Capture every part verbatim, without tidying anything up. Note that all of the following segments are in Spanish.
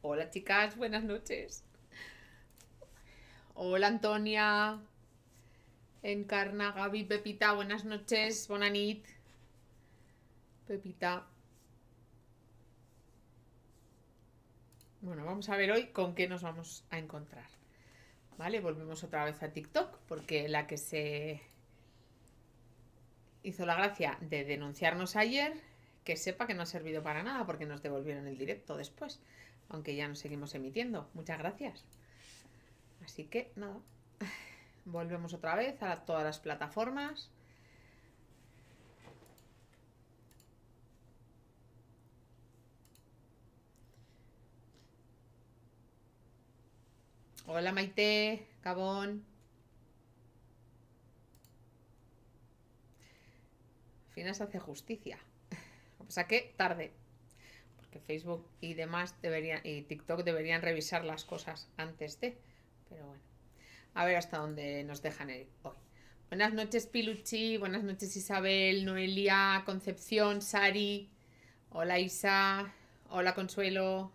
Hola chicas, buenas noches. Hola Antonia, Encarna, Gaby, Pepita, buenas noches, Bonanit. Pepita. Bueno, vamos a ver hoy con qué nos vamos a encontrar. Vale, volvemos otra vez a TikTok, porque la que se hizo la gracia de denunciarnos ayer, que sepa que no ha servido para nada, porque nos devolvieron el directo después, aunque ya nos seguimos emitiendo. Muchas gracias. Así que nada, volvemos otra vez a todas las plataformas. Hola Maite, Gabón. Al final se hace justicia. Lo que pasa que tarde, porque Facebook y demás deberían, y TikTok deberían revisar las cosas antes de. Pero bueno, a ver hasta dónde nos dejan ir hoy. Buenas noches Piluchi, buenas noches Isabel, Noelia, Concepción, Sari. Hola Isa, hola Consuelo.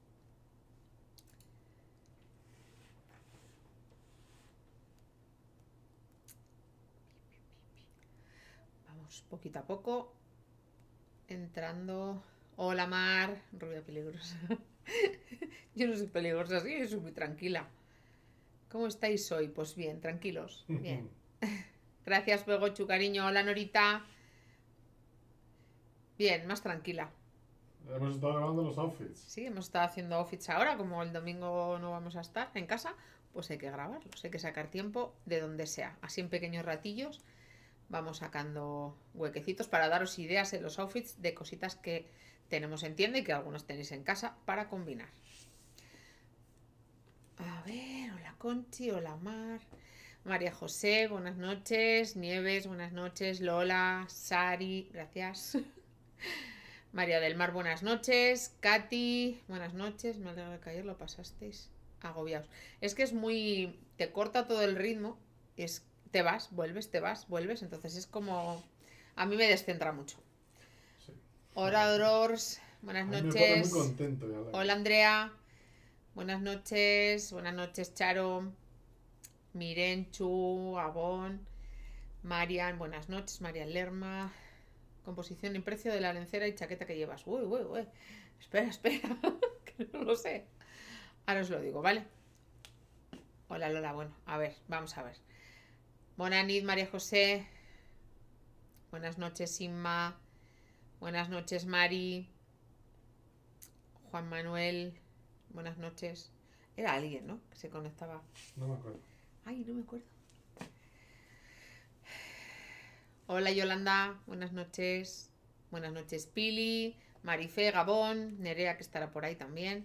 Vamos poquito a poco entrando. Hola Mar, rubia peligrosa. Yo no soy peligrosa, sí, soy muy tranquila. ¿Cómo estáis hoy? Pues bien, tranquilos. Bien. Gracias, Begochu, cariño. Hola, Norita. Bien, más tranquila. Hemos estado grabando los outfits. Sí, hemos estado haciendo outfits ahora, como el domingo no vamos a estar en casa, pues hay que grabarlos, hay que sacar tiempo de donde sea. Así en pequeños ratillos vamos sacando huequecitos para daros ideas en los outfits de cositas que tenemos en tienda y que algunos tenéis en casa para combinar. A ver, hola Conchi, hola Mar. María José, buenas noches. Nieves, buenas noches. Lola, Sari, gracias. María del Mar, buenas noches. Katy, buenas noches. Me alegro que ayer lo pasasteis agobiados. Es que es muy... te corta todo el ritmo. Es, te vas, vuelves, te vas, vuelves. Entonces es como... a mí me descentra mucho. Sí. Hola, Drors. Buenas A mí me pone muy noches. contento y alegre. Hola, Andrea. Buenas noches. Buenas noches, Charo. Mirenchu, Abón, Marian, buenas noches, Marian Lerma. Composición y precio de la lencera y chaqueta que llevas. Uy, uy, uy. Espera, espera, que no lo sé. Ahora os lo digo, ¿vale? Hola Lola, bueno, a ver, vamos a ver. Bonanit, María José. Buenas noches, Inma. Buenas noches, Mari. Juan Manuel. Buenas noches. Era alguien, ¿no? Que se conectaba. No me acuerdo. Ay, no me acuerdo. Hola Yolanda, buenas noches. Buenas noches Pili, Marife, Gabón, Nerea que estará por ahí también.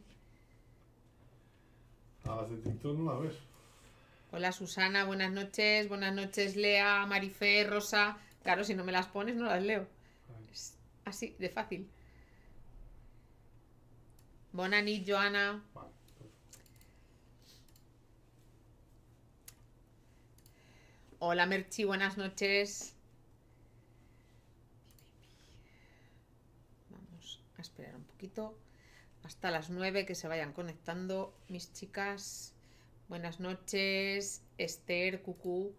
A las de TikTok no la ves. Hola Susana, buenas noches. Buenas noches Lea, Marife, Rosa. Claro, si no me las pones no las leo. Ay. Es así, de fácil. Bonanit, Joana. Vale. Hola Merchi, buenas noches. Vamos a esperar un poquito. Hasta las nueve que se vayan conectando mis chicas. Buenas noches, Esther, Cucú.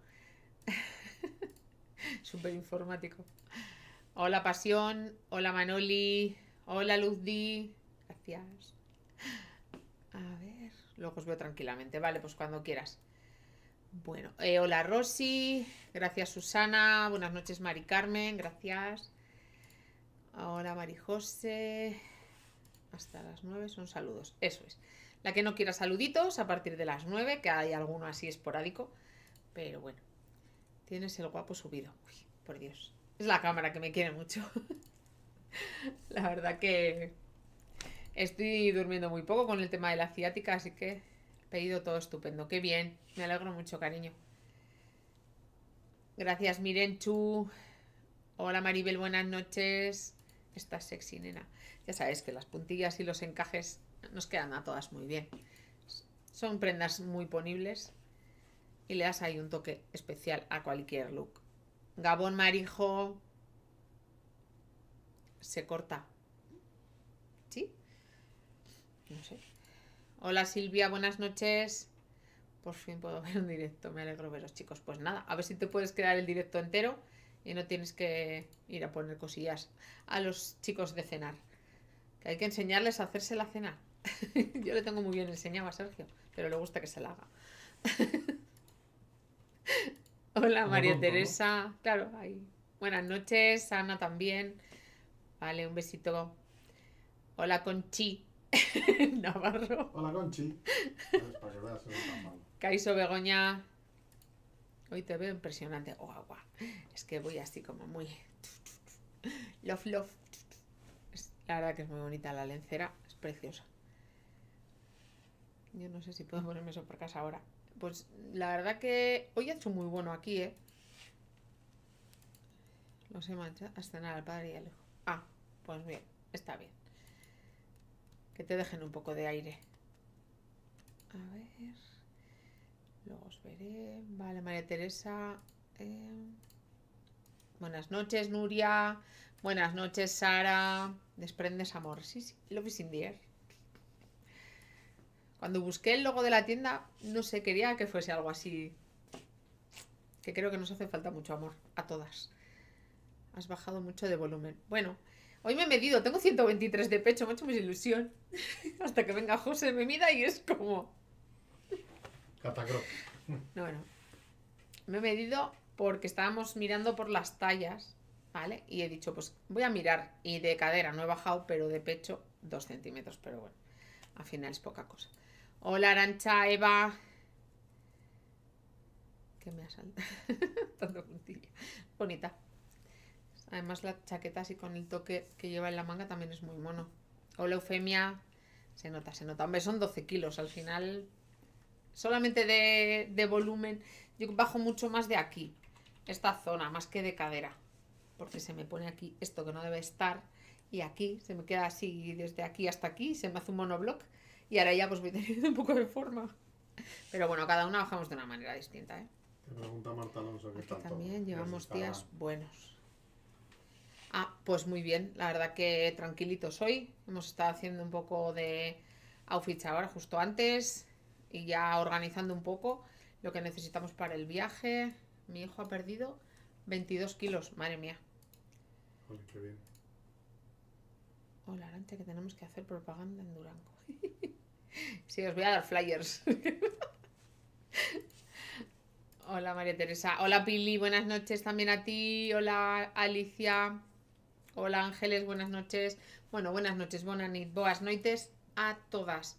Súper informático. Hola Pasión, hola Manoli, hola Luzdi. Gracias. A ver, luego os veo tranquilamente. Vale, pues cuando quieras. Bueno, eh, hola Rosy, gracias Susana, buenas noches Mari Carmen, gracias. Hola Mari José. Hasta las nueve son saludos, eso es. La que no quiera saluditos a partir de las nueve, que hay alguno así esporádico, pero bueno, tienes el guapo subido. Uy, por Dios. Es la cámara que me quiere mucho. La verdad que estoy durmiendo muy poco con el tema de la ciática, así que pedido todo estupendo. Qué bien, me alegro mucho, cariño. Gracias, Mirenchu. Hola, Maribel, buenas noches. Estás sexy, nena. Ya sabes que las puntillas y los encajes nos quedan a todas muy bien. Son prendas muy ponibles y le das ahí un toque especial a cualquier look. Gabón Marijo. Se corta. ¿Sí? No sé. Hola Silvia, buenas noches. Por fin puedo ver un directo, me alegro veros, chicos. Pues nada, a ver si te puedes quedar el directo entero y no tienes que ir a poner cosillas a los chicos de cenar. Que hay que enseñarles a hacerse la cena. Yo le tengo muy bien enseñado a Sergio, pero le gusta que se la haga. Hola Como María tonto, ¿no? Teresa. Claro, ahí. Buenas noches, Ana también. Vale, un besito. Hola Conchi Navarro. Hola, Conchi. Es para que veas, no es tan malo. Caiso Begoña. Hoy te veo impresionante. Guau, guau. Es que voy así como muy... Love, love. Es- La verdad que es muy bonita la lencera. Es preciosa. Yo no sé si puedo ponerme eso por casa ahora. Pues la verdad que hoy ha hecho muy bueno aquí, ¿eh? No se mancha. A cenar al padre y al hijo. Ah, pues bien. Está bien. Que te dejen un poco de aire. A ver... Luego os veré. Vale, María Teresa. eh, Buenas noches, Nuria. Buenas noches, Sara. Desprendes amor. Sí, sí. Love is in the air. Cuando busqué el logo de la tienda, no sé, quería que fuese algo así. Que creo que nos hace falta mucho amor. A todas. Has bajado mucho de volumen. Bueno, hoy me he medido. Tengo ciento veintitrés de pecho. Me ha hecho mucha ilusión. Hasta que venga José, me mida y es como... Catacroc. No, no. Me he medido porque estábamos mirando por las tallas, ¿vale? Y he dicho, pues voy a mirar. Y de cadera no he bajado, pero de pecho dos centímetros. Pero bueno, al final es poca cosa. Hola, Arancha, Eva. ¿Qué me ha saltado? Tanto puntilla. Bonita. Además la chaqueta así con el toque que lleva en la manga también es muy mono. Hola, Eufemia. Se nota, se nota. Hombre, son doce kilos. Al final, solamente de, de volumen, yo bajo mucho más de aquí. Esta zona, más que de cadera. Porque se me pone aquí esto que no debe estar. Y aquí se me queda así desde aquí hasta aquí. Se me hace un monobloc. Y ahora ya pues voy teniendo un poco de forma. Pero bueno, cada una bajamos de una manera distinta, ¿eh? Te pregunta Marta Alonso qué Aquí tal todo. también llevamos Está- días buenos. Ah, pues muy bien. La verdad que tranquilitos hoy. Hemos estado haciendo un poco de outfits ahora, justo antes. Y ya organizando un poco lo que necesitamos para el viaje. Mi hijo ha perdido veintidós kilos. Madre mía. Joder, qué bien. Hola, Arancha, que tenemos que hacer propaganda en Durango. Sí, os voy a dar flyers. Hola, María Teresa. Hola, Pili. Buenas noches también a ti. Hola, Alicia. Hola, Ángeles. Buenas noches. Bueno, buenas noches. Buenas noches. Boas noites a todas.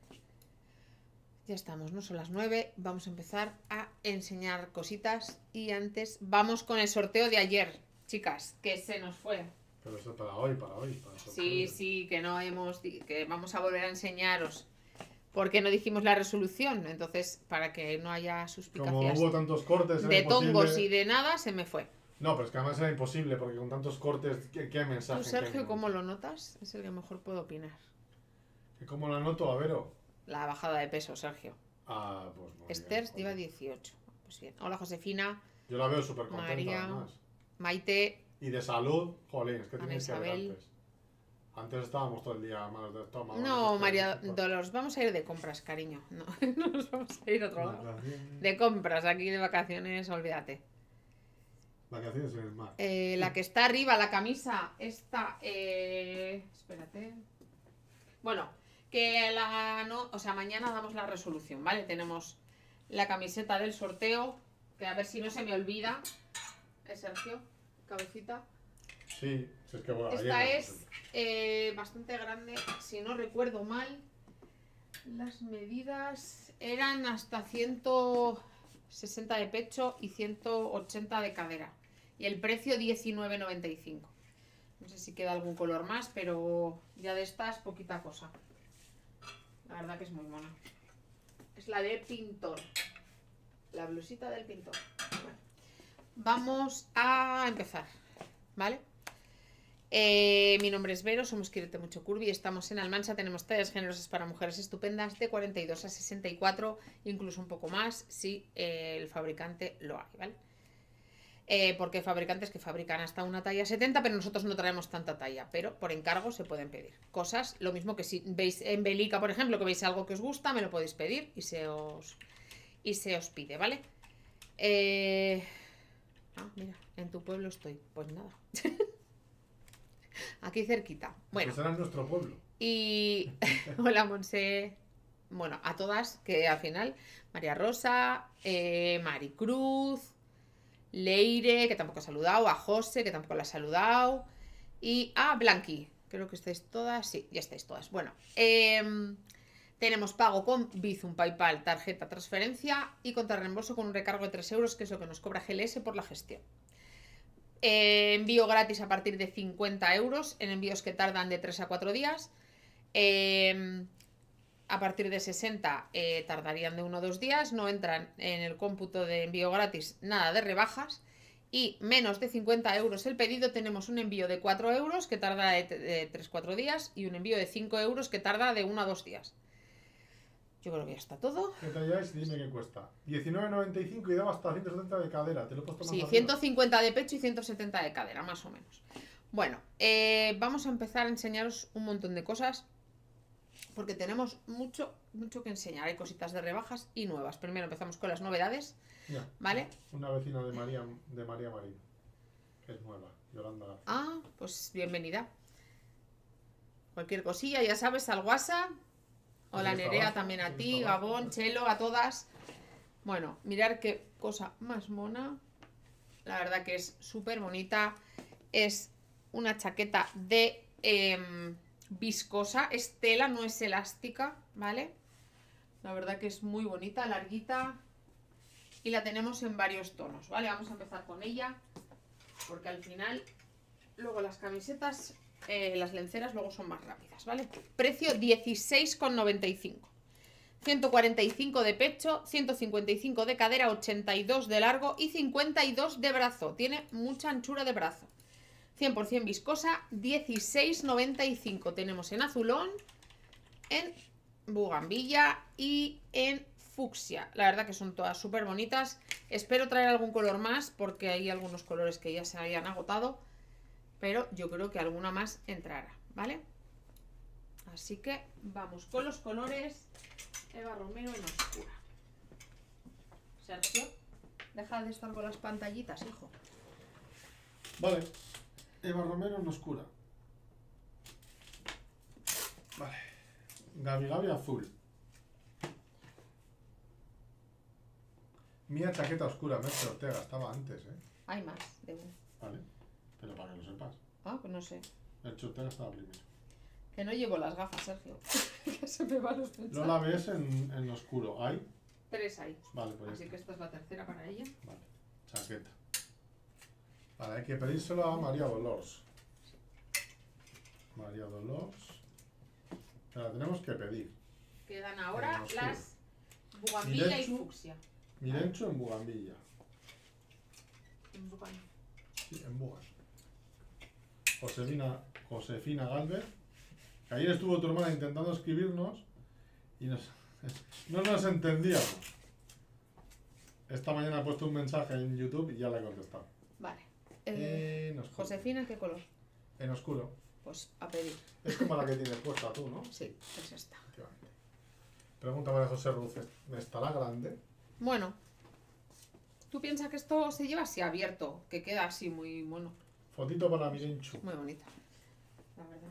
Ya estamos, ¿no? Son las nueve. Vamos a empezar a enseñar cositas. Y antes, vamos con el sorteo de ayer, chicas, que se nos fue. Pero eso para hoy, para hoy. Para Sí, sorprender. sí, que no hemos, que vamos a volver a enseñaros. Porque no dijimos la resolución. Entonces, para que no haya Como suspicacias hubo tantos cortes, era de imposible. tongos y de nada, se me fue. No, pero es que además era imposible, porque con tantos cortes, ¿qué, qué mensaje? ¿Tú, qué Sergio, no? cómo lo notas? Es el que mejor puedo opinar. ¿Y cómo lo anoto, a Vero? La bajada de peso, Sergio. Ah, pues muy Esther bien, lleva joder. dieciocho. Pues bien. Hola, Josefina, Yo la veo súper contenta, María. además. Maite. Y de salud, jolín, es que Ana tenéis que ver Isabel. antes. Antes estábamos todo el día malos de estómago. No, sé qué, María no sé cuál. Dolores, vamos a ir de compras, cariño. No, no nos vamos a ir a otro lado. Vacaciones. De compras, aquí de vacaciones, olvídate. Vacaciones en el mar. Eh, la que está arriba, la camisa, esta, eh, espérate. Bueno, que la no, o sea, mañana damos la resolución, ¿vale? Tenemos la camiseta del sorteo, que a ver si no se me olvida. ¿Eh, Sergio? Cabecita. Sí, si es que bueno, Esta ayer no es sé. eh, bastante grande, si no recuerdo mal. Las medidas eran hasta ciento sesenta de pecho y ciento ochenta de cadera. Y el precio diecinueve noventa y cinco. No sé si queda algún color más, pero ya de estas poquita cosa. La verdad que es muy mona. Es la de Pintor. La blusita del Pintor. Bueno, vamos a empezar, ¿vale? Eh, mi nombre es Vero, somos Quírete Mucho Curvy, estamos en Almansa, tenemos tallas generosas para mujeres estupendas de cuarenta y dos a sesenta y cuatro, incluso un poco más si eh, el fabricante lo hay, ¿vale? Eh, porque hay fabricantes que fabrican hasta una talla setenta, pero nosotros no traemos tanta talla, pero por encargo se pueden pedir cosas, lo mismo que si veis en Belica, por ejemplo, que veis algo que os gusta, me lo podéis pedir y se os, y se os pide, ¿vale? Eh... Ah, mira, en tu pueblo estoy, pues nada. Aquí cerquita. Bueno. Pues era en nuestro pueblo. Y... Hola, Monse. Bueno, a todas, que al final, María Rosa, eh, Maricruz, Leire, que tampoco ha saludado, a José, que tampoco la ha saludado, y a Blanqui, creo que estáis todas, sí, ya estáis todas. Bueno, eh, tenemos pago con Bizum, PayPal, tarjeta, transferencia y contra reembolso con un recargo de tres euros, que es lo que nos cobra G L S por la gestión. Eh, envío gratis a partir de cincuenta euros, en envíos que tardan de tres a cuatro días. Eh, a partir de sesenta eh, tardarían de uno o dos días, no entran en el cómputo de envío gratis nada de rebajas, y menos de cincuenta euros el pedido tenemos un envío de cuatro euros que tarda de, de tres a cuatro días y un envío de cinco euros que tarda de uno a dos días. Yo creo que ya está todo. ¿Qué talla es? Dime qué cuesta. diecinueve noventa y cinco y daba hasta ciento setenta de cadera. Te lo he puesto más Sí, arriba. ciento cincuenta de pecho y ciento setenta de cadera, más o menos. Bueno, eh, vamos a empezar a enseñaros un montón de cosas, porque tenemos mucho, mucho que enseñar. Hay cositas de rebajas y nuevas. Primero empezamos con las novedades, Ya, ¿vale? Una vecina de María, de María Marín, que es nueva, Yolanda García. Ah, pues bienvenida. Cualquier cosilla, ya sabes, al WhatsApp. Hola Aquí está Nerea, abajo, también a aquí ti, está abajo. Gabón, Chelo, a todas. Bueno, mirar qué cosa más mona. La verdad que es súper bonita. Es una chaqueta de eh, viscosa. Es tela, no es elástica, ¿vale? La verdad que es muy bonita, larguita. Y la tenemos en varios tonos, ¿vale? Vamos a empezar con ella, porque al final luego las camisetas, eh, las lenceras luego son más rápidas, ¿vale? Precio dieciséis con noventa y cinco. ciento cuarenta y cinco de pecho, ciento cincuenta y cinco de cadera, ochenta y dos de largo y cincuenta y dos de brazo. Tiene mucha anchura de brazo. cien por cien viscosa, dieciséis noventa y cinco. Tenemos en azulón, en bugambilla y en fucsia. La verdad que son todas súper bonitas. Espero traer algún color más, porque hay algunos colores que ya se habían agotado, pero yo creo que alguna más entrará, ¿vale? Así que vamos con los colores. Eva Romero en oscura. Sergio, deja de estar con las pantallitas, hijo. Vale. Eva Romero en oscura. Vale. Gabi Gabi azul. Mía chaqueta oscura, Merche Ortega. Estaba antes, ¿eh? Hay más de uno. Vale. Pero para que lo sepas. Ah, pues no sé. Merche Ortega estaba primero. Que no llevo las gafas, Sergio. Que se me van los pechos. No la ves en, en oscuro. ¿Hay? Tres hay. Vale, pues ya Así está. que esta es la tercera para ella. Vale. Chaqueta. Vale, hay que pedírselo a María Dolores. María Dolores. Te la tenemos que pedir. Quedan ahora En oscuro. las bugambilla y Mirenchu. fucsia. Mirencho en Bugambilla. En bugan- Sí, en Bugas. Josefina, Josefina Galvez. Que ayer estuvo tu hermana intentando escribirnos y nos, no nos entendíamos. Esta mañana ha puesto un mensaje en YouTube y ya le he contestado. Vale. Eh, En oscuro. Josefina, ¿qué color? En oscuro. Pues a pedir. Es como la que tienes puesta tú, ¿no? Sí, es esta. Efectivamente. Pregunta María José Ruce. ¿Estará grande? Bueno. ¿Tú piensas que esto se lleva así abierto? Que queda así muy bueno. Fotito para Mirenchu. Muy bonita. La verdad.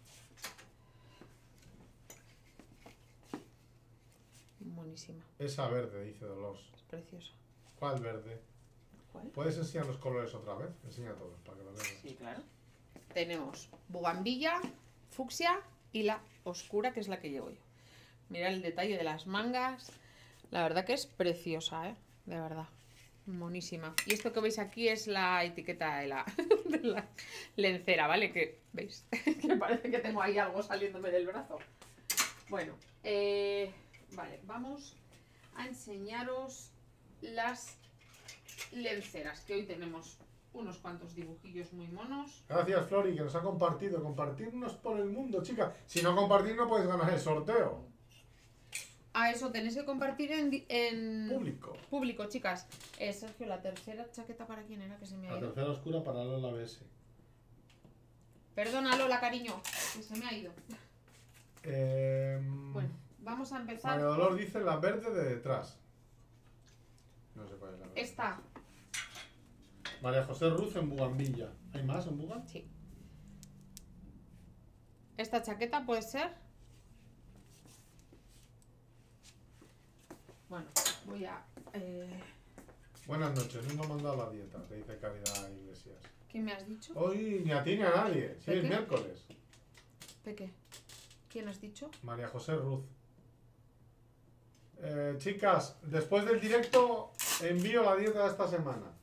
Buenísima. Esa verde, dice Dolores. Es preciosa. ¿Cuál verde? ¿Cuál? ¿Puedes enseñar los colores otra vez? Enseña todos para que lo vean. Sí, claro. Tenemos bugambilla, fucsia y la oscura, que es la que llevo yo. Mirad el detalle de las mangas. La verdad que es preciosa, ¿eh? De verdad. Monísima. Y esto que veis aquí es la etiqueta de la, de la lencera, ¿vale? Que, ¿veis? Que parece que tengo ahí algo saliéndome del brazo. Bueno, eh, vale, vamos a enseñaros las lenceras, que hoy tenemos unos cuantos dibujillos muy monos. Gracias, Flori, que nos ha compartido. Compartirnos por el mundo, chica. Si no compartir, no puedes ganar el sorteo. A eso tenéis que compartir en, di- en Público. público, chicas. Eh, Sergio, la tercera chaqueta para quién era que se me ha La ido. tercera oscura para Lola B S. Perdona, Lola, cariño, que se me ha ido. Eh, Bueno, vamos a empezar. María Dolor dice la verde de detrás. No sé cuál es la verde. Esta. María José Ruz en Bugambilla. ¿Hay más en Bugan? Sí. Esta chaqueta puede ser. Bueno, voy a. Eh... Buenas noches, no me ha mandado la dieta, te dice Caridad Iglesias. ¿Qué me has dicho? Hoy ni a ti ni a nadie, sí, ¿De es qué? miércoles. Peque. ¿Quién has dicho? María José Ruz. Eh, chicas, después del directo envío la dieta de esta semana.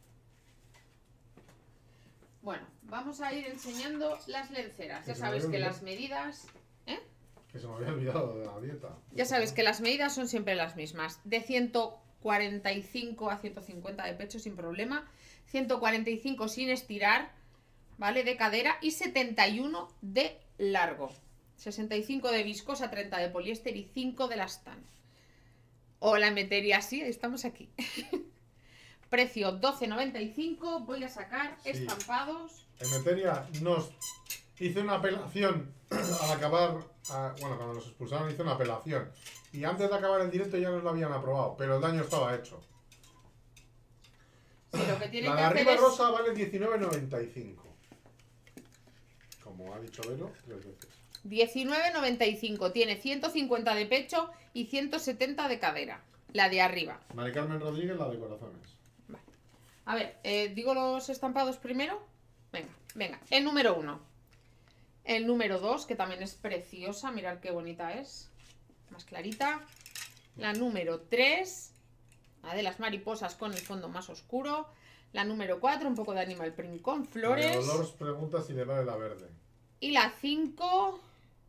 Bueno, vamos a ir enseñando las lenceras. Que Ya se me sabéis había que olvidado. las medidas. Que se me había olvidado de la dieta. Ya sabéis que las medidas son siempre las mismas. De ciento cuarenta y cinco a ciento cincuenta de pecho sin problema. ciento cuarenta y cinco sin estirar, ¿vale? De cadera. Y setenta y uno de largo. sesenta y cinco de viscosa, treinta de poliéster y cinco de lastán. O la metería así, estamos aquí. Precio doce noventa y cinco. Voy a sacar Sí. estampados. Emeteria nos hizo una apelación al acabar, a- bueno, cuando nos expulsaron hizo una apelación. Y antes de acabar el directo ya nos lo habían aprobado, pero el daño estaba hecho. Sí, lo que tienen La que de hacer arriba es... rosa vale diecinueve noventa y cinco. Como ha dicho Velo tres veces. diecinueve noventa y cinco. Tiene ciento cincuenta de pecho y ciento setenta de cadera. La de arriba. Mari Carmen Rodríguez, la de corazones. A ver, eh, digo los estampados primero. Venga, venga. El número uno. El número dos, que también es preciosa. Mirad qué bonita es. Más clarita. La número tres. La de las mariposas con el fondo más oscuro. La número cuatro, un poco de animal print con María flores. Dolores pregunta si le vale la verde. Y la cinco.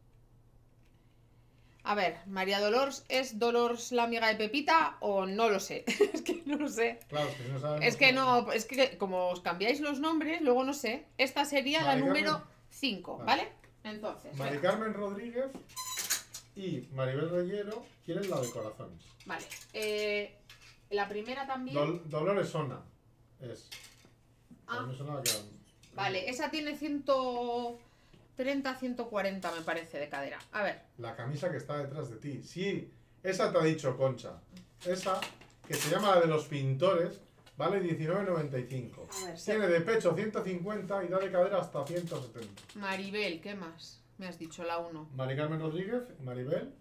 A ver, María Dolores, ¿es Dolores la amiga de Pepita o no lo sé? Es que no lo sé. Claro, es que si no sabemos. Es que no, es que como os cambiáis los nombres, luego no sé. Esta sería Mari la número Carmen. cinco, Vale. ¿vale? Entonces, Mari venga, Carmen Rodríguez y Maribel Reyero quieren la de corazones. vale. Eh, la primera también. Dol- Dolores Sona es. A Ah, mí me sonaba que era- vale, esa tiene ciento treinta, ciento cuarenta me parece de cadera. A ver, La camisa que está detrás de ti. Sí, esa te ha dicho Concha. Esa, que se llama la de los pintores, vale diecinueve noventa y cinco. a ver, se- Tiene de pecho ciento cincuenta y da de cadera hasta ciento setenta. Maribel, ¿qué más? Me has dicho la uno. Mari Carmen Rodríguez, Maribel.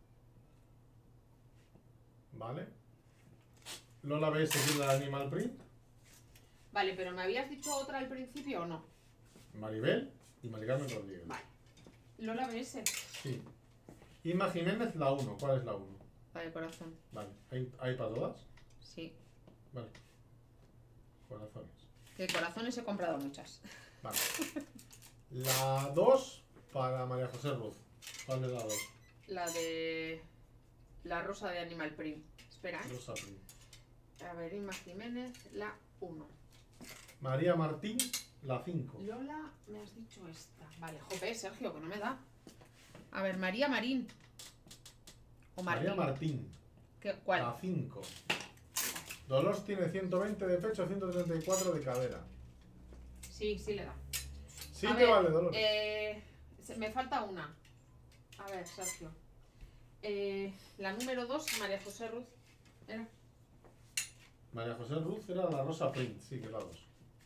Vale. Lola B S quiere la de Animal Print. Vale, pero ¿me habías dicho otra al principio o no? Maribel y Mari Carmen Rodríguez. Vale. Lola B S, Sí. Inma Jiménez, la uno. ¿Cuál es la uno? la de corazón. Vale. ¿Hay, hay para todas? Sí. Vale. Corazones. De corazones he comprado muchas. Vale. La dos para María José Ruz. ¿Cuál es la dos? La de... La rosa de Animal Print. Espera, ¿eh? Rosa Print. A ver, Inma Jiménez, la uno. María Martín, la cinco. Lola, me has dicho esta. Vale, jope, Sergio, que no me da. A ver, María Marín. O Martín. María Martín, ¿Qué, ¿Cuál? la cinco. Dolores tiene ciento veinte de pecho, ciento treinta y cuatro de cadera. Sí, sí le da. Sí A te ver, vale, Dolores. eh, se- me falta una. A ver, Sergio. Eh, la número dos, María José Ruz. Era. María José Ruz era la Rosa Print, sí que es la dos.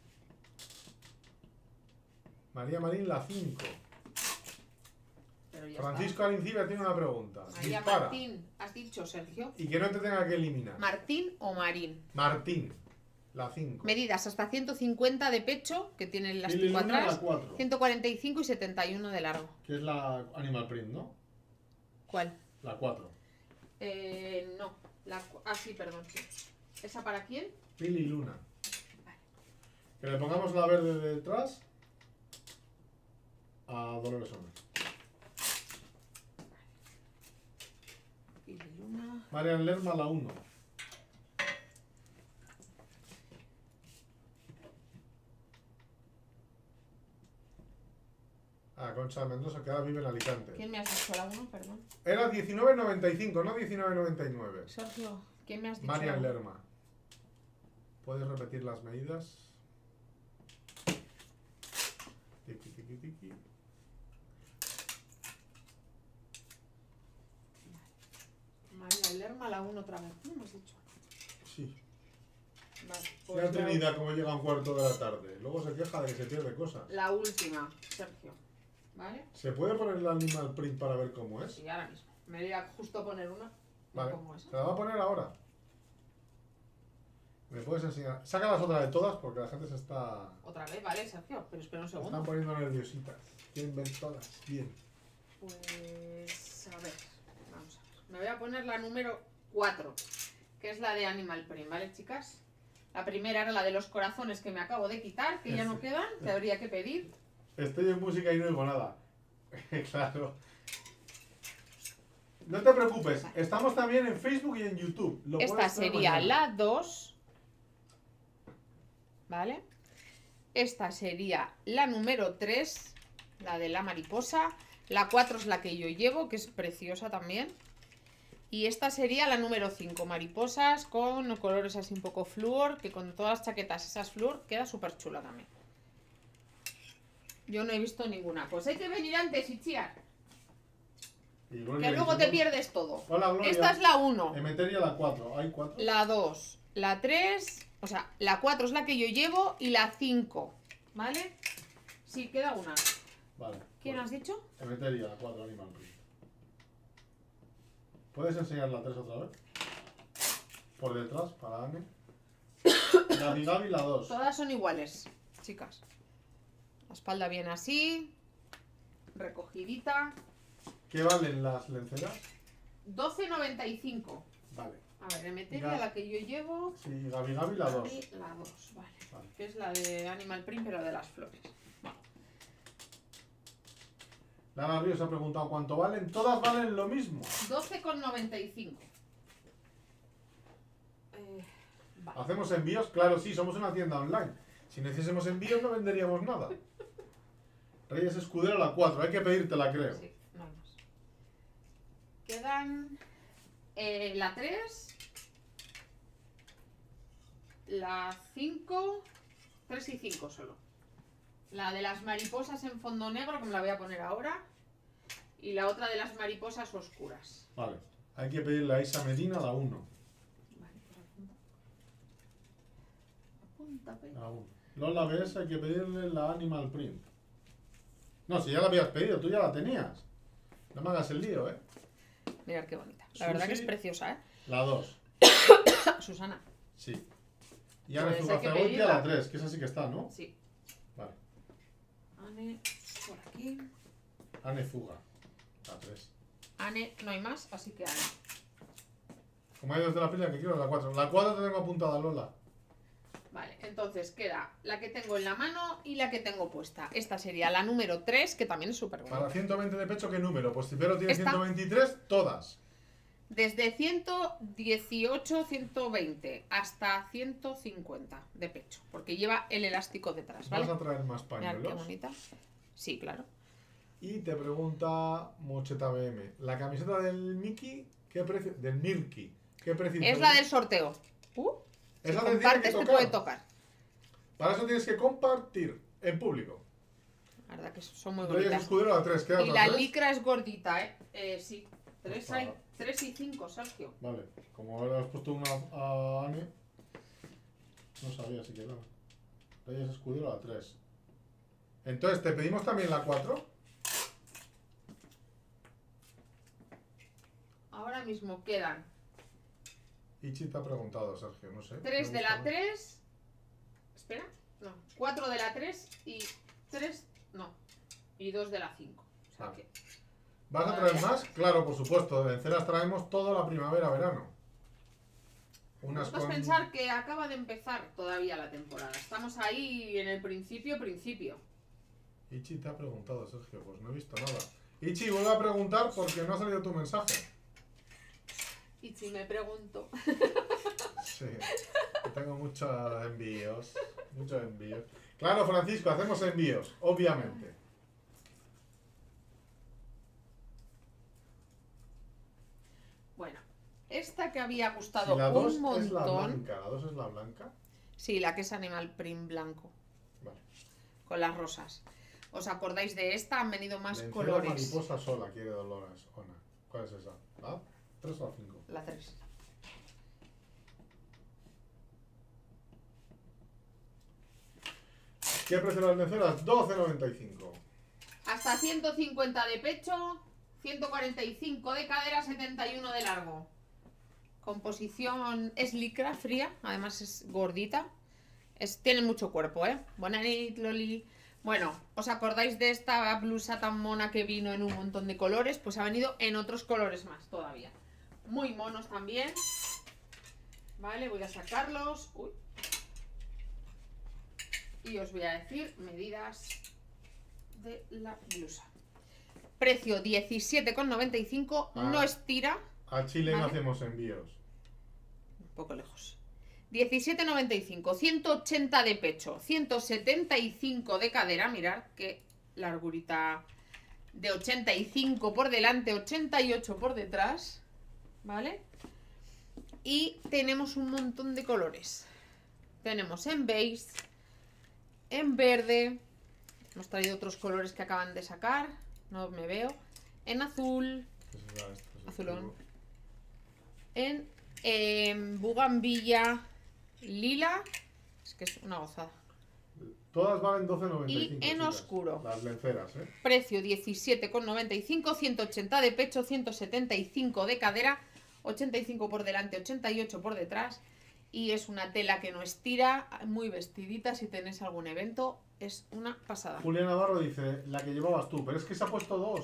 María Marín, la cinco. Pero ya Francisco Alincibia tiene una pregunta. está. María Dispara. Martín, has dicho, Sergio. Y que no te tenga que eliminar. Martín o Marín. Martín, la cinco. Medidas hasta ciento cincuenta de pecho, que tiene el Lili elástico Luna, la atrás. cuatro. ciento cuarenta y cinco y setenta y uno de largo. Que es la Animal Print, ¿no? ¿Cuál? La cuatro. Eh, no. La, cu- ah, sí, perdón, sí. ¿Esa para quién? Lili Luna. Que le pongamos la verde de detrás a Dolores Sona. Y de Luna. Marian Lerma, la uno. Ah, Concha. Concha de Mendoza, que ahora vive en Alicante. ¿Quién me has dicho la uno? Perdón. Era diecinueve noventa y cinco, no diecinueve noventa y nueve. Sergio, ¿quién me has dicho? Marian la uno? Lerma. ¿Puedes repetir las medidas? Tiki, tiki, tiki. María Lerma, la uno otra vez. ¿Cómo me has dicho? Sí. Vale, Ya pues Trinidad, como llega a un cuarto de la tarde. Luego se queja de que se pierde cosas. la última, Sergio. ¿Vale? ¿Se puede poner el animal print para ver cómo es? Sí, ahora mismo. Me voy a justo poner una. Vale. ¿Cómo es? Te la voy a poner ahora. ¿Me puedes enseñar? Sácalas otra de todas porque la gente se está... Otra vez, vale, Sergio. Pero espera un se segundo. están poniendo nerviositas. Quieren ver todas. Bien. Pues a ver, vamos a ver. Me voy a poner la número cuatro, que es la de Animal Print, ¿vale, chicas? La primera era la de los corazones que me acabo de quitar, que ya no quedan, que habría que pedir. Estoy en música y no oigo nada. Claro. No te preocupes, estamos también en Facebook y en YouTube. Lo Esta puedes ver sería mañana. la dos, ¿vale? Esta sería la número tres, la de la mariposa. La cuatro es la que yo llevo, que es preciosa también. Y esta sería la número cinco, mariposas con colores así un poco flúor, que con todas las chaquetas esas flúor queda súper chula también. Yo no he visto ninguna. Pues hay que venir antes y chiar, Y Gloria que luego dice, te pierdes todo. hola, Gloria. Esta es la uno, Emeteria la cuatro. ¿Hay cuatro? la dos, la tres, o sea, la cuatro es la que yo llevo y la cinco, ¿vale? Sí, queda una. Vale. ¿Quién pues, has dicho? Emeteria la cuatro, Animal Print. ¿Puedes enseñar la tres otra vez? Por detrás, para Anne. Gabi Gabi la dos. Todas son iguales, chicas. La espalda bien así, recogidita. ¿Qué valen las lenceras? doce noventa y cinco. Vale. A ver, Emeteria, Ga- la que yo llevo. Sí, Gabi Gabi la dos. Y la dos, vale. Vale. Que es la de Animal Print, pero de las flores. Lara Ríos ha preguntado cuánto valen. Todas valen lo mismo. doce con noventa y cinco. Eh, vale. ¿Hacemos envíos? Claro, sí, somos una tienda online. Si no hiciésemos envíos no venderíamos nada. Reyes Escudero la cuatro. Hay que pedírtela, creo. Sí, no hay más. Quedan eh, la tres, la cinco, tres y cinco solo. La de las mariposas en fondo negro, que me la voy a poner ahora. Y la otra de las mariposas oscuras. Vale. Hay que pedirle a Isa Medina la uno. Vale, pues apunta. Apunta, pe. La uno. Lola B S hay que pedirle la Animal Print. No, si ya la habías pedido, tú ya la tenías. No me hagas el lío, ¿eh? Mirad qué bonita. La verdad que es Susi. preciosa, ¿eh? La dos. Susana. Sí. Y Anne Pues hay que Zugacegoitia pedirla. la tres, que esa sí que está, ¿no? Sí. Vale. Ane, por aquí. Anne Fuga. La tres. Ane, no hay más, así que Ane. Como hay dos de la pila, que quiero la cuatro. La cuatro te tengo apuntada, Lola. Vale, entonces queda la que tengo en la mano y la que tengo puesta. Esta sería la número tres, que también es súper Para bonita. ciento veinte de pecho, ¿qué número? Pues si pero tiene Esta. ciento veintitrés, todas. Desde ciento dieciocho, ciento veinte hasta ciento cincuenta de pecho, porque lleva el elástico detrás, ¿vale? Vas a traer más Mirad qué pañuelos. bonita. Sí, claro. Y te pregunta Mocheta B M. La camiseta del Mickey, ¿qué precio? Del Milky, ¿qué precio? Es la del sorteo. Uh, si Esa te tiene que compartes te tocar. puede tocar. Para eso tienes que compartir en público. La verdad que son muy Reyes bonitas. Escudero a tres, ¿qué Y la tres? licra es gordita, ¿eh? Eh, sí. Tres Por hay. favor. Tres y cinco, Sergio. Vale, como ahora has puesto una a Anne, no sabía si quedaba. Reyes Escudero a tres. Entonces, ¿te pedimos también la cuatro? Ahora mismo quedan Ichi te ha preguntado, Sergio, no sé. tres Me de gusta la más. tres. Espera. No. cuatro de la tres y tres. No. Y dos de la cinco. O sea Ah. que. ¿Vas a traer más? Claro, por supuesto. De lenceras traemos toda la primavera-verano. Unas Vosotros con... pensar que acaba de empezar todavía la temporada. Estamos ahí en el principio, principio. Ichi te ha preguntado, Sergio. Pues no he visto nada. Ichi, vuelve a preguntar porque no ha salido tu mensaje. Y si me pregunto. Sí. Tengo muchos envíos. Muchos envíos. Claro, Francisco, hacemos envíos, obviamente. Bueno, esta que había gustado Si la dos un es la montón. blanca, la dos es la blanca. Sí, la que es animal print blanco. Vale. Con las rosas. ¿Os acordáis de esta? Han venido más Lencera colores. mariposa sola quiere Dolores. Ona. ¿Cuál es esa? ¿La tres o la cinco? La tres. ¿Qué precio las lenceras? doce noventa y cinco. Hasta ciento cincuenta de pecho, ciento cuarenta y cinco de cadera, setenta y uno de largo. Composición es licra fría, además es gordita. Es, tiene mucho cuerpo, ¿eh? Bonanit, Loli. Bueno, ¿os acordáis de esta blusa tan mona que vino en un montón de colores? Pues ha venido en otros colores más todavía. Muy monos también. Vale, voy a sacarlos. Uy. Y os voy a decir medidas de la blusa. Precio diecisiete con noventa y cinco, Ah. no estira. A Chile no Vale. hacemos envíos. Un poco lejos. diecisiete noventa y cinco, ciento ochenta de pecho, ciento setenta y cinco de cadera. Mirad qué largurita, de ochenta y cinco por delante, ochenta y ocho por detrás. ¿Vale? Y tenemos un montón de colores. Tenemos en beige, en verde. Hemos traído otros colores que acaban de sacar. No me veo. En azul. ¿Qué será esto? Es el Azulón. tubo. En eh, bugambilla lila. Es que es una gozada. Todas valen doce noventa y Y cinco. en chicas. oscuro. Las lenceras, ¿eh? Precio diecisiete con noventa y cinco, ciento ochenta de pecho, ciento setenta y cinco de cadera, ochenta y cinco por delante, ochenta y ocho por detrás. Y es una tela que no estira, muy vestidita si tenéis algún evento. Es una pasada. Julián Navarro dice, la que llevabas tú, pero es que se ha puesto dos.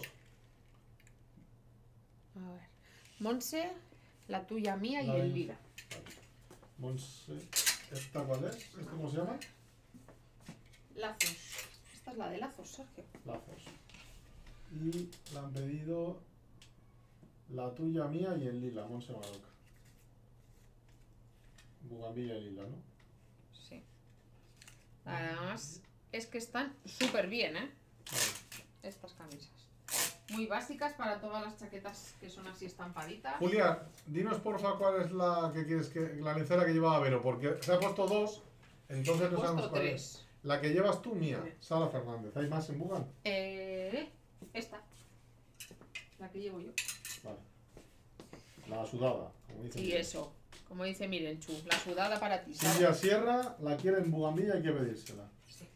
A ver. Monse, la tuya, mía y La de- el lila. Vale. Monse, ¿esta cuál es? ¿Esto cómo se llama? Lazos. Esta es la de lazos, Sergio. Lazos. Y la han pedido la tuya, mía y el lila, Monse Maroca. Bugambilla y lila, ¿no? Sí. Además, es que están súper bien, ¿eh? Vale. Estas camisas. Muy básicas para todas las chaquetas que son así estampaditas. Julia, dinos porfa cuál es la que quieres que la lencera que llevaba Vero, porque se ha puesto dos, entonces He no sabemos puesto cuál es. tres. La que llevas tú, mía, Tres. Sara Fernández. ¿Hay más en Bugan? Eh, esta. La que llevo yo. Vale. La sudada, como dice. Y Miguel. eso. Como dice Mirenchu, la sudada para ti. Silvia Sierra la quiere en Bugambilla, hay que pedírsela. Sí.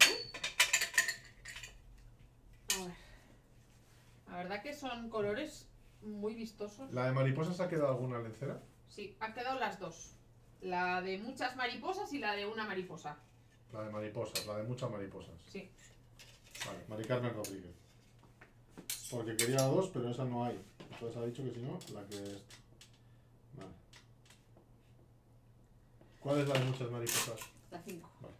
A ver. La verdad que son colores muy vistosos. ¿La de mariposa se ha quedado alguna lencera? Sí, han quedado las dos. La de muchas mariposas y la de una mariposa. La de mariposas, la de muchas mariposas. Sí. Vale, Mari Carmen Rodríguez. Porque quería dos, pero esa no hay. Entonces ha dicho que si no, la que es. Vale. ¿Cuál es la de muchas mariposas? La cinco. Vale.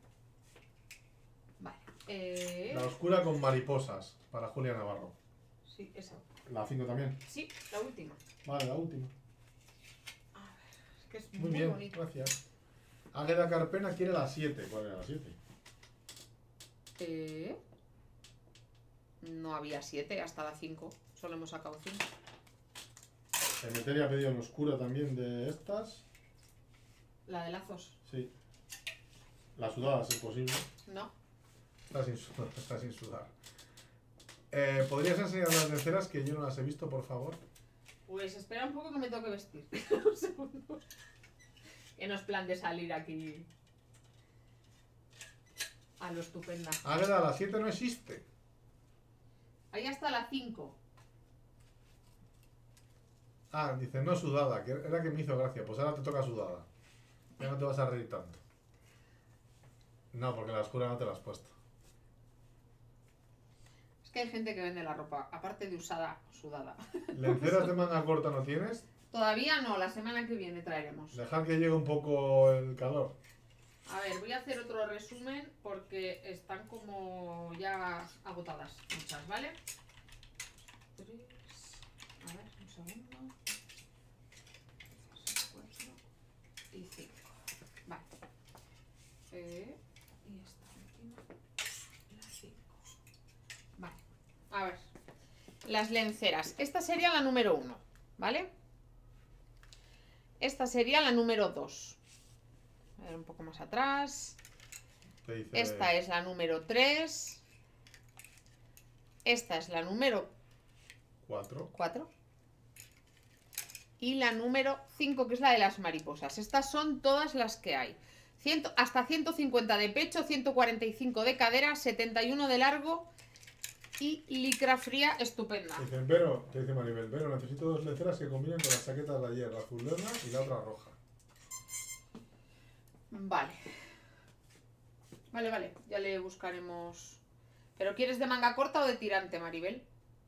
Vale. Eh, La oscura con mariposas, para Julia Navarro. Sí, esa. La cinco también. Sí, la última. Vale, la última. A ver, es que es Muy, muy, bien, bonito. gracias. Águeda Carpena quiere la siete. ¿Cuál era la siete? Eh, no había siete, hasta la cinco. Solo hemos sacado cinco. Emeteria ha pedido en oscura también de estas. La de lazos. Sí. La sudada, si es posible. No. Está sin sudar. Está sin sudar. Eh, ¿Podrías enseñar las lenceras que yo no las he visto, por favor? Pues espera un poco que me tengo que vestir. Un segundo. Que no es plan de salir aquí a lo estupenda. Águeda, la siete no existe. Ahí está la cinco. Ah, dice no sudada, que era que me hizo gracia. Pues ahora te toca sudada. Ya no te vas a reír tanto. No, porque la oscura no te la has puesto. Es que hay gente que vende la ropa, aparte de usada, sudada. ¿Lenceras de manga corta no tienes? Todavía no, la semana que viene traeremos. Dejar que llegue un poco el calor. A ver, voy a hacer otro resumen porque están como ya agotadas muchas, ¿vale? Tres. A ver, un segundo. Cuatro y cinco. Vale. Eh, y esta última. La cinco. Vale. A ver. Las lenceras. Esta sería la número uno, ¿vale? esta sería la número dos. A ver, un poco más atrás. Te dice... Esta es la número tres. Esta es la número cuatro. cuatro. Y la número cinco, que es la de las mariposas. Estas son todas las que hay. cien, hasta ciento cincuenta de pecho, ciento cuarenta y cinco de cadera, setenta y uno de largo y licra fría estupenda. Dicen, Vero, te dice Maribel, Vero, necesito dos lenceras que combinen con las chaquetas de ayer, la azulona y la otra roja. Vale. Vale, vale, ya le buscaremos. ¿Pero quieres de manga corta o de tirante, Maribel?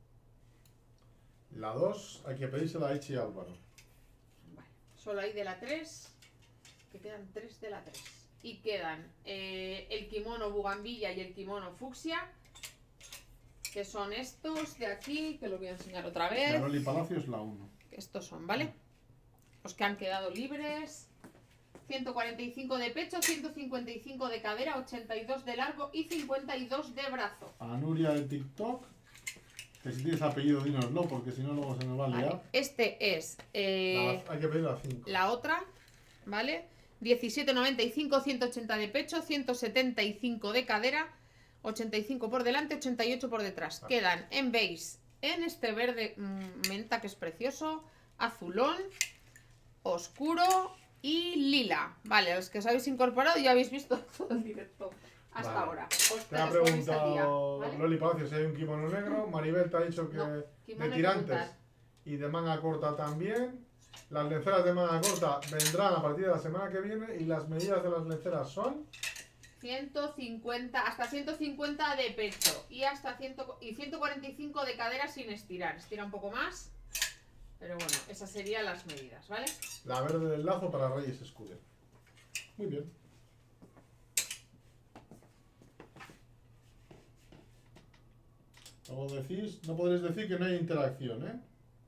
La dos hay que pedírsela a Ichi y Álvaro. Vale, solo hay de la tres, que quedan tres de la tres. Y quedan eh, el kimono bugambilla y el kimono fucsia, que son estos de aquí, que lo voy a enseñar otra vez. Manoli Palacios la uno. Estos son, ¿vale? Los que han quedado libres. ciento cuarenta y cinco de pecho, ciento cincuenta y cinco de cadera, ochenta y dos de largo y cincuenta y dos de brazo. A Nuria de TikTok, que si tienes apellido dínoslo, porque si no luego se nos va a liar. Vale. Este es eh, La- hay que pedir la cinco. la otra, ¿vale? diecisiete noventa y cinco, ciento ochenta de pecho, ciento setenta y cinco de cadera, ochenta y cinco por delante, ochenta y ocho por detrás. Vale. Quedan en beige, en este verde mm, menta que es precioso, azulón, oscuro y lila. Vale, los que os habéis incorporado ya habéis visto todo el directo hasta Vale. ahora. Os Te ha os ponéis al día, preguntado ¿vale? Loli Palacios si hay un kimono negro. Maribel te ha dicho que No, de kimono hay que tirantes apuntar. y de manga corta también. Las lenceras de manga corta vendrán a partir de la semana que viene y las medidas de las lenceras son... ciento cincuenta, hasta ciento cincuenta de pecho y hasta cien, y ciento cuarenta y cinco de cadera sin estirar. Estira un poco más, pero bueno, esas serían las medidas, ¿vale? La verde del lazo para Reyes Escudero. Muy bien. Como decís, no podréis decir que no hay interacción, ¿eh?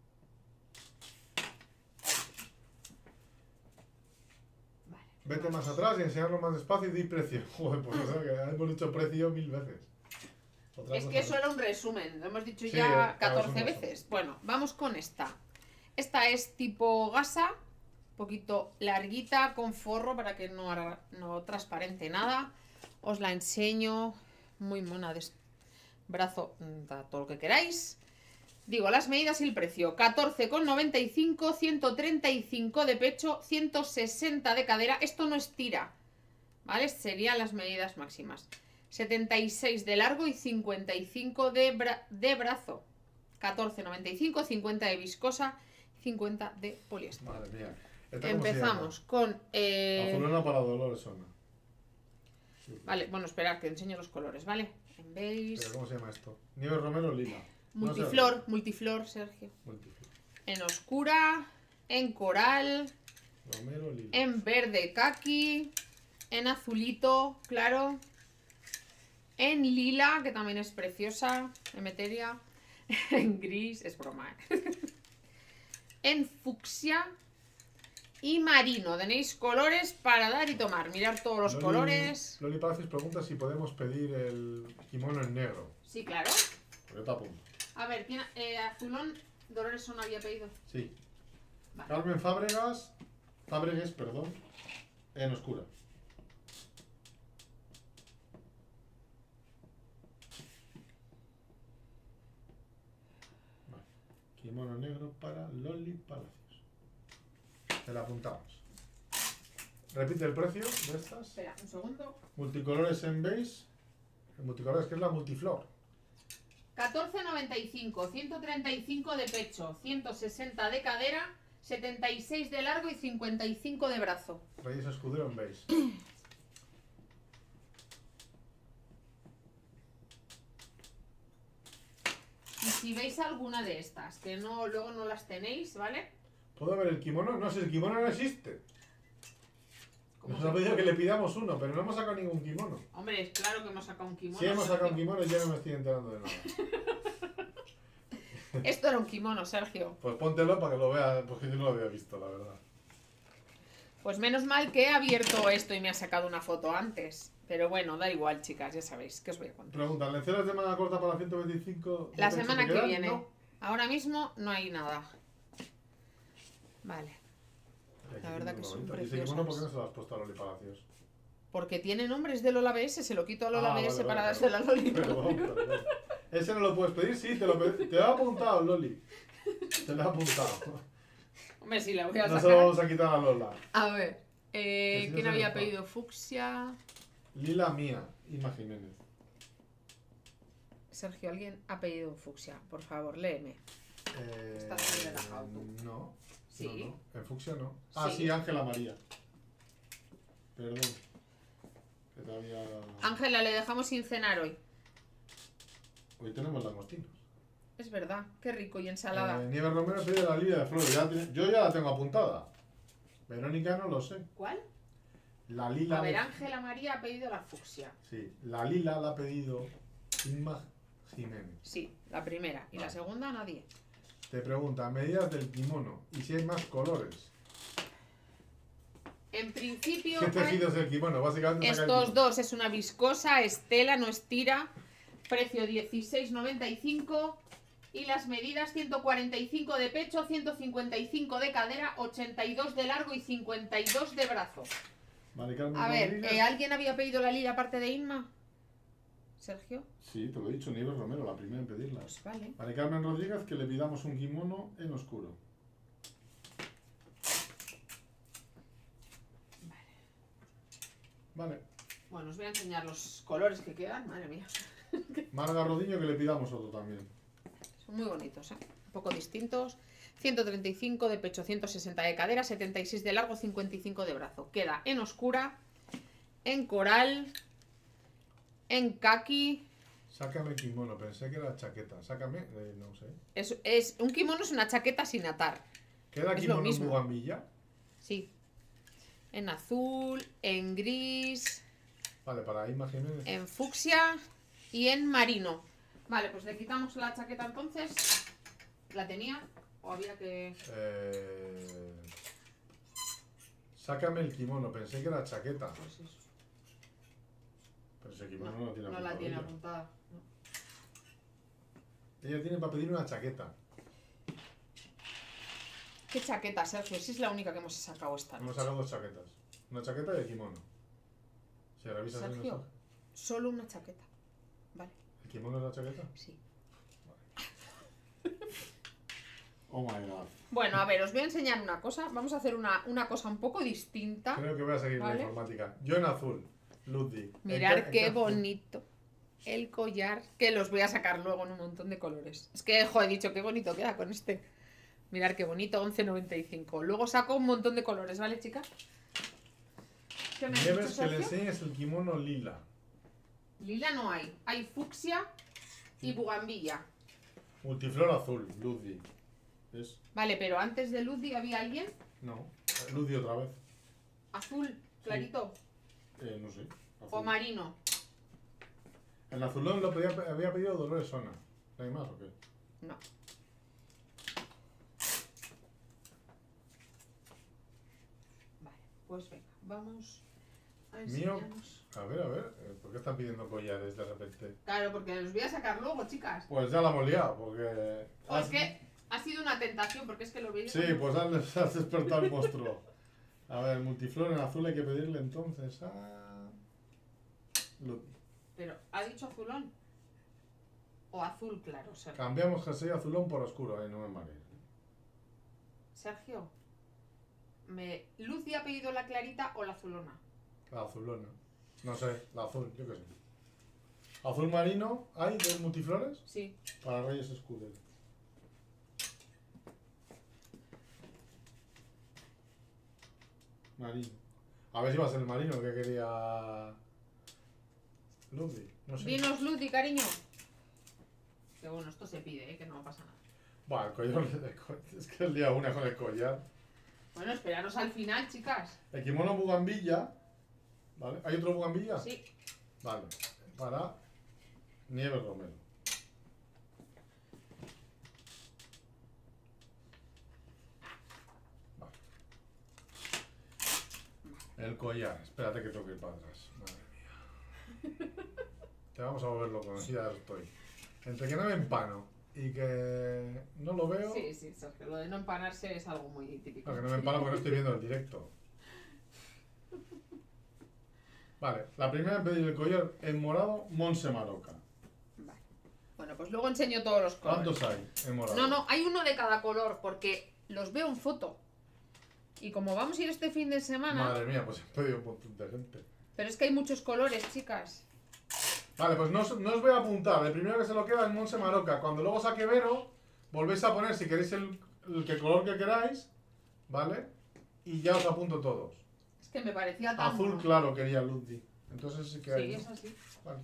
Vale. Vete más atrás y enseñarlo más despacio y di precio. Joder, pues o sea, que hemos dicho precio mil veces. Otra Es cosa que eso no. era un resumen, lo hemos dicho Sí, ya eh, claro, es catorce un resumen. veces. Bueno, vamos con esta. Esta es tipo gasa, un poquito larguita, con forro para que no, haga- no transparente nada. Os la enseño, muy mona de brazo, mm, da todo lo que queráis. Digo, las medidas y el precio. catorce con noventa y cinco, ciento treinta y cinco de pecho, ciento sesenta de cadera. Esto no estira, ¿vale? Serían las medidas máximas. setenta y seis de largo y cincuenta y cinco de, bra de brazo. catorce noventa y cinco, cincuenta de viscosa, cincuenta de poliéster. Madre mía. ¿Esta cómo se Empezamos con... llama? eh, Azulona para Dolores Ona. Vale, bueno, esperad que enseño los colores, ¿vale? En beige, ¿Pero cómo se llama esto? Nieves Romero Lila. No sé. multiflor, multiflor, Sergio. Multiflor. En oscura, en coral, Romero Lila. en verde kaki, en azulito, claro, en lila, que también es preciosa, emeteria, en gris, es broma, ¿eh? En fucsia y marino. Tenéis colores para dar y tomar. Mirar todos los Loli- colores. Loli Palacios pregunta si podemos pedir el kimono en negro. Sí, claro. Pues yo te apunto. A ver, ¿quién, eh, azulón, Dolores no había pedido. Sí. Vale. Carmen Fábregas. Fábregues, perdón. En oscura. Vale. Kimono negro para Loli Palacios. Te la apuntamos. Repite el precio de estas. Espera, un segundo. Multicolores en beige. El multicolores que es la multiflor. catorce noventa y cinco, ciento treinta y cinco de pecho, ciento sesenta de cadera, setenta y seis de largo y cincuenta y cinco de brazo. Reyes Escudero en beige. Y si veis alguna de estas, que no luego no las tenéis, ¿vale? ¿Puedo ver el kimono? No, si el kimono no existe. ¿Cómo Nos se- ha pedido que le pidamos uno, pero no hemos sacado ningún kimono. Hombre, es claro que hemos sacado un kimono. Si hemos sacado un Sergio. kimono, ya no me estoy enterando de nada. Esto era un kimono, Sergio. Pues póntelo para que lo vea, porque yo no lo había visto, la verdad. Pues menos mal que he abierto esto y me ha sacado una foto antes. Pero bueno, da igual, chicas, ya sabéis que os voy a contar. Preguntan, ¿lenceras de manga corta para ciento veinticinco? La ¿de pecho semana te que quedan? viene. No. Ahora mismo no hay nada. Vale. La verdad que son preciosas. Dice, bueno, ¿por qué no preciosas. se las has puesto a Loli Palacios? Porque tiene nombres de Lola B S, se lo quito a Lola Ah, B S vale, para vale, dársela a Loli. Perdón, perdón. Ese no lo puedes pedir, sí, te lo, pe- te lo he apuntado, Loli. Te lo he apuntado. Hombre, sí, la voy a No se sacar. lo vamos a quitar a Lola. A ver, eh, Que si no ¿quién se había nos va. pedido fucsia? Lila mía, Ima Jiménez. Sergio, alguien ha pedido fucsia. Por favor, léeme. Eh, Estás muy relajado tú. No. Sí. No, no. En fucsia no. Ah, Sí. sí, Ángela María. Perdón. Que todavía... Ángela, le dejamos sin cenar hoy. Hoy tenemos langostinos. Es verdad, qué rico y ensalada. Eh, Nieves Romero pide la lilia de flores. Ya tiene- Yo ya la tengo apuntada. Verónica no lo sé. ¿Cuál? La lila... A ver, de- Ángela María ha pedido la fucsia. Sí, la lila la ha pedido Inma Jiménez. Sí, la primera. Y la Vale. segunda, nadie. Te pregunta medidas del kimono y si hay más colores. En principio, ¿Qué hay tejido es el kimono? Básicamente saca el estos kimono. dos. Es una viscosa, es tela, no es tira. Precio dieciséis noventa y cinco. Y las medidas ciento cuarenta y cinco de pecho, ciento cincuenta y cinco de cadera, ochenta y dos de largo y cincuenta y dos de brazo. Mari Carmen A ver, Rodríguez. ¿eh, ¿alguien había pedido la lila aparte de Inma? ¿Sergio? Sí, te lo he dicho, Nieves Romero, la primera en pedirla. Pues vale. Mari Carmen Rodríguez, que le pidamos un kimono en oscuro. Vale. Bueno, os voy a enseñar los colores que quedan. Madre mía. Marga Rodiño, que le pidamos otro también. Son muy bonitos, ¿eh? Un poco distintos. ciento treinta y cinco de pecho, ciento sesenta de cadera, setenta y seis de largo, cincuenta y cinco de brazo. Queda en oscura, en coral, en kaki. Sácame kimono, pensé que era chaqueta. Sácame, eh, no sé. Es, es, un kimono es una chaqueta sin atar. ¿Queda Es lo kimono en mismo. bugambilla? Sí. En azul, en gris, Vale, para Inma Jiménez. en fucsia y en marino. Vale, pues le quitamos la chaqueta entonces. ¿La tenía? ¿O había que...? Eh... Sácame el kimono, pensé que era chaqueta. Pues eso. Pero ese kimono no, No, lo tiene no apuntado la tiene ella. apuntada. no. Ella tiene para pedir una chaqueta. ¿Qué chaqueta, Sergio? Si es la única que hemos sacado esta Hemos noche. sacado dos chaquetas. Una chaqueta y el kimono. Si revisas el Sergio, mensaje. solo una chaqueta. Vale, ¿El kimono es la chaqueta? sí. Oh my god. Bueno, a ver, os voy a enseñar una cosa. Vamos a hacer una, una cosa un poco distinta. Creo que voy a seguir Vale. la informática. Yo en azul. Ludwig. Mirar ¿En qué en bonito el collar. Que los voy a sacar luego en un montón de colores. Es que, jo, he dicho qué bonito queda con este. Mirar qué bonito, once noventa y cinco. Luego saco un montón de colores, ¿vale, chica? ¿Qué me has dicho, Nieves, que le Sergio? enseñes el kimono lila. Lila no hay. Hay fucsia y bugambilla. Multiflor azul, Ludwig. ¿Ves? Vale, pero antes de Ludi había alguien No. Ludwig otra vez. azul, clarito, Eh, no sé. o Azul. marino. El azulón lo pedía, había pedido Dolores Sona. ¿No hay más o qué? No. Vale, pues venga, vamos a Mío. enseñarnos. A ver, a ver. eh, ¿Por qué están pidiendo collares de repente? Claro, porque los voy a sacar luego, chicas. Pues ya la hemos liado, porque... O es que ha sido una tentación, porque es que los vídeos... Sí, pues has, has despertado el monstruo. A ver, multiflor en azul hay que pedirle entonces a... Ludwig. Pero, ¿ha dicho azulón? O azul claro, Sergio. Cambiamos jersey azulón por oscuro, eh, no me marees. Sergio, me... ¿Lucy ha pedido la clarita o la azulona? La azulona. No sé, la azul, yo qué sé. Azul marino, ¿hay de multiflores? Sí. Para Reyes Escudero. Marino. A ver si va a ser el marino el que quería... Ludwig, no sé. Dinos Lucy, cariño. Que bueno, esto se pide, ¿eh? Que no pasa nada. Buah, el collar, el co- es que el día una con el collar. Bueno, esperaros al final, chicas. El kimono bugambilla, ¿vale? ¿Hay otro bugambilla? Sí. Vale, para Nieves Romero. Vale. El collar, espérate que tengo que ir para atrás. Madre mía. Te vamos a volver loco, ya estoy. Entre que no me empano y que no lo veo. Sí, sí, Sergio, lo de no empanarse es algo muy típico. No, que no me empano porque no estoy viendo el directo. Vale, la primera en pedir el collar en morado, Monse Maroca. Vale. Bueno, pues luego enseño todos los colores. ¿Cuántos hay en morado? No, no, hay uno de cada color porque los veo en foto. Y como vamos a ir este fin de semana... Madre mía, pues he pedido un montón de gente. Pero es que hay muchos colores, chicas. Vale, pues no, os- no os voy a apuntar. El primero que se lo queda es Monse Maroca. Cuando luego saque Vero, volvéis a poner si queréis el, el que color que queráis, ¿vale? Y ya os apunto todos. Es que me parecía tan... Azul mono. claro quería Ludwig. Entonces sí que hay. Sí, ¿no? es así. Vale.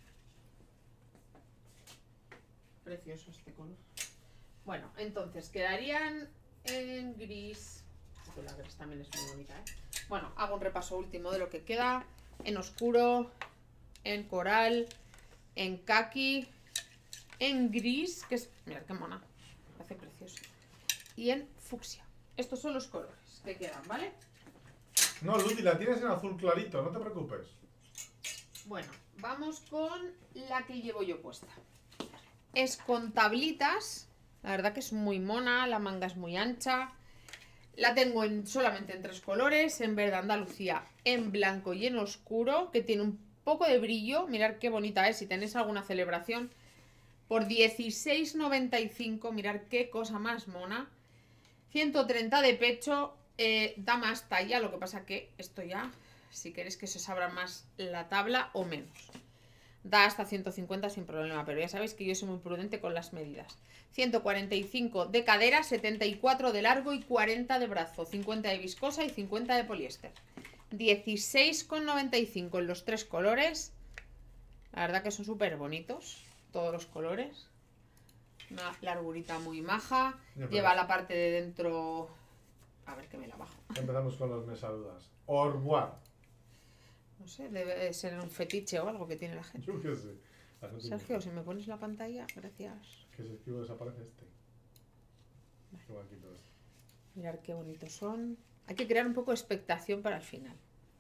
Precioso este color. Bueno, entonces quedarían en gris. Porque la gris también es muy bonita, ¿eh? Bueno, hago un repaso último de lo que queda. En oscuro, en coral, en kaki, en gris, que es... Mirad qué mona. Me parece precioso. Y en fucsia. Estos son los colores que quedan, ¿vale? No, Ludwig, la tienes en azul clarito, no te preocupes. Bueno, vamos con la que llevo yo puesta. Es con tablitas. La verdad que es muy mona, la manga es muy ancha. La tengo en, solamente en tres colores, en verde Andalucía, en blanco y en oscuro, que tiene un poco de brillo. Mirad qué bonita es, si tenéis alguna celebración. Por dieciséis noventa y cinco, mirad qué cosa más mona. ciento treinta de pecho, eh, da más talla, lo que pasa que esto ya, si queréis que se os abra más la tabla o menos. Da hasta ciento cincuenta sin problema, pero ya sabéis que yo soy muy prudente con las medidas. ciento cuarenta y cinco de cadera, setenta y cuatro de largo y cuarenta de brazo, cincuenta de viscosa y cincuenta de poliéster. dieciséis noventa y cinco en los tres colores. La verdad que son súper bonitos, todos los colores. Una largurita muy maja. Ya, Lleva pero- la parte de dentro... A ver que me la bajo. Empezamos con los me saludas. Au revoir. No sé, debe de ser un fetiche o algo que tiene la gente. Yo qué sé. La gente Sergio, si me pones la pantalla, gracias. que si escribo desaparece este. Qué guapito este. Mirad qué bonitos son. Hay que crear un poco de expectación para el final.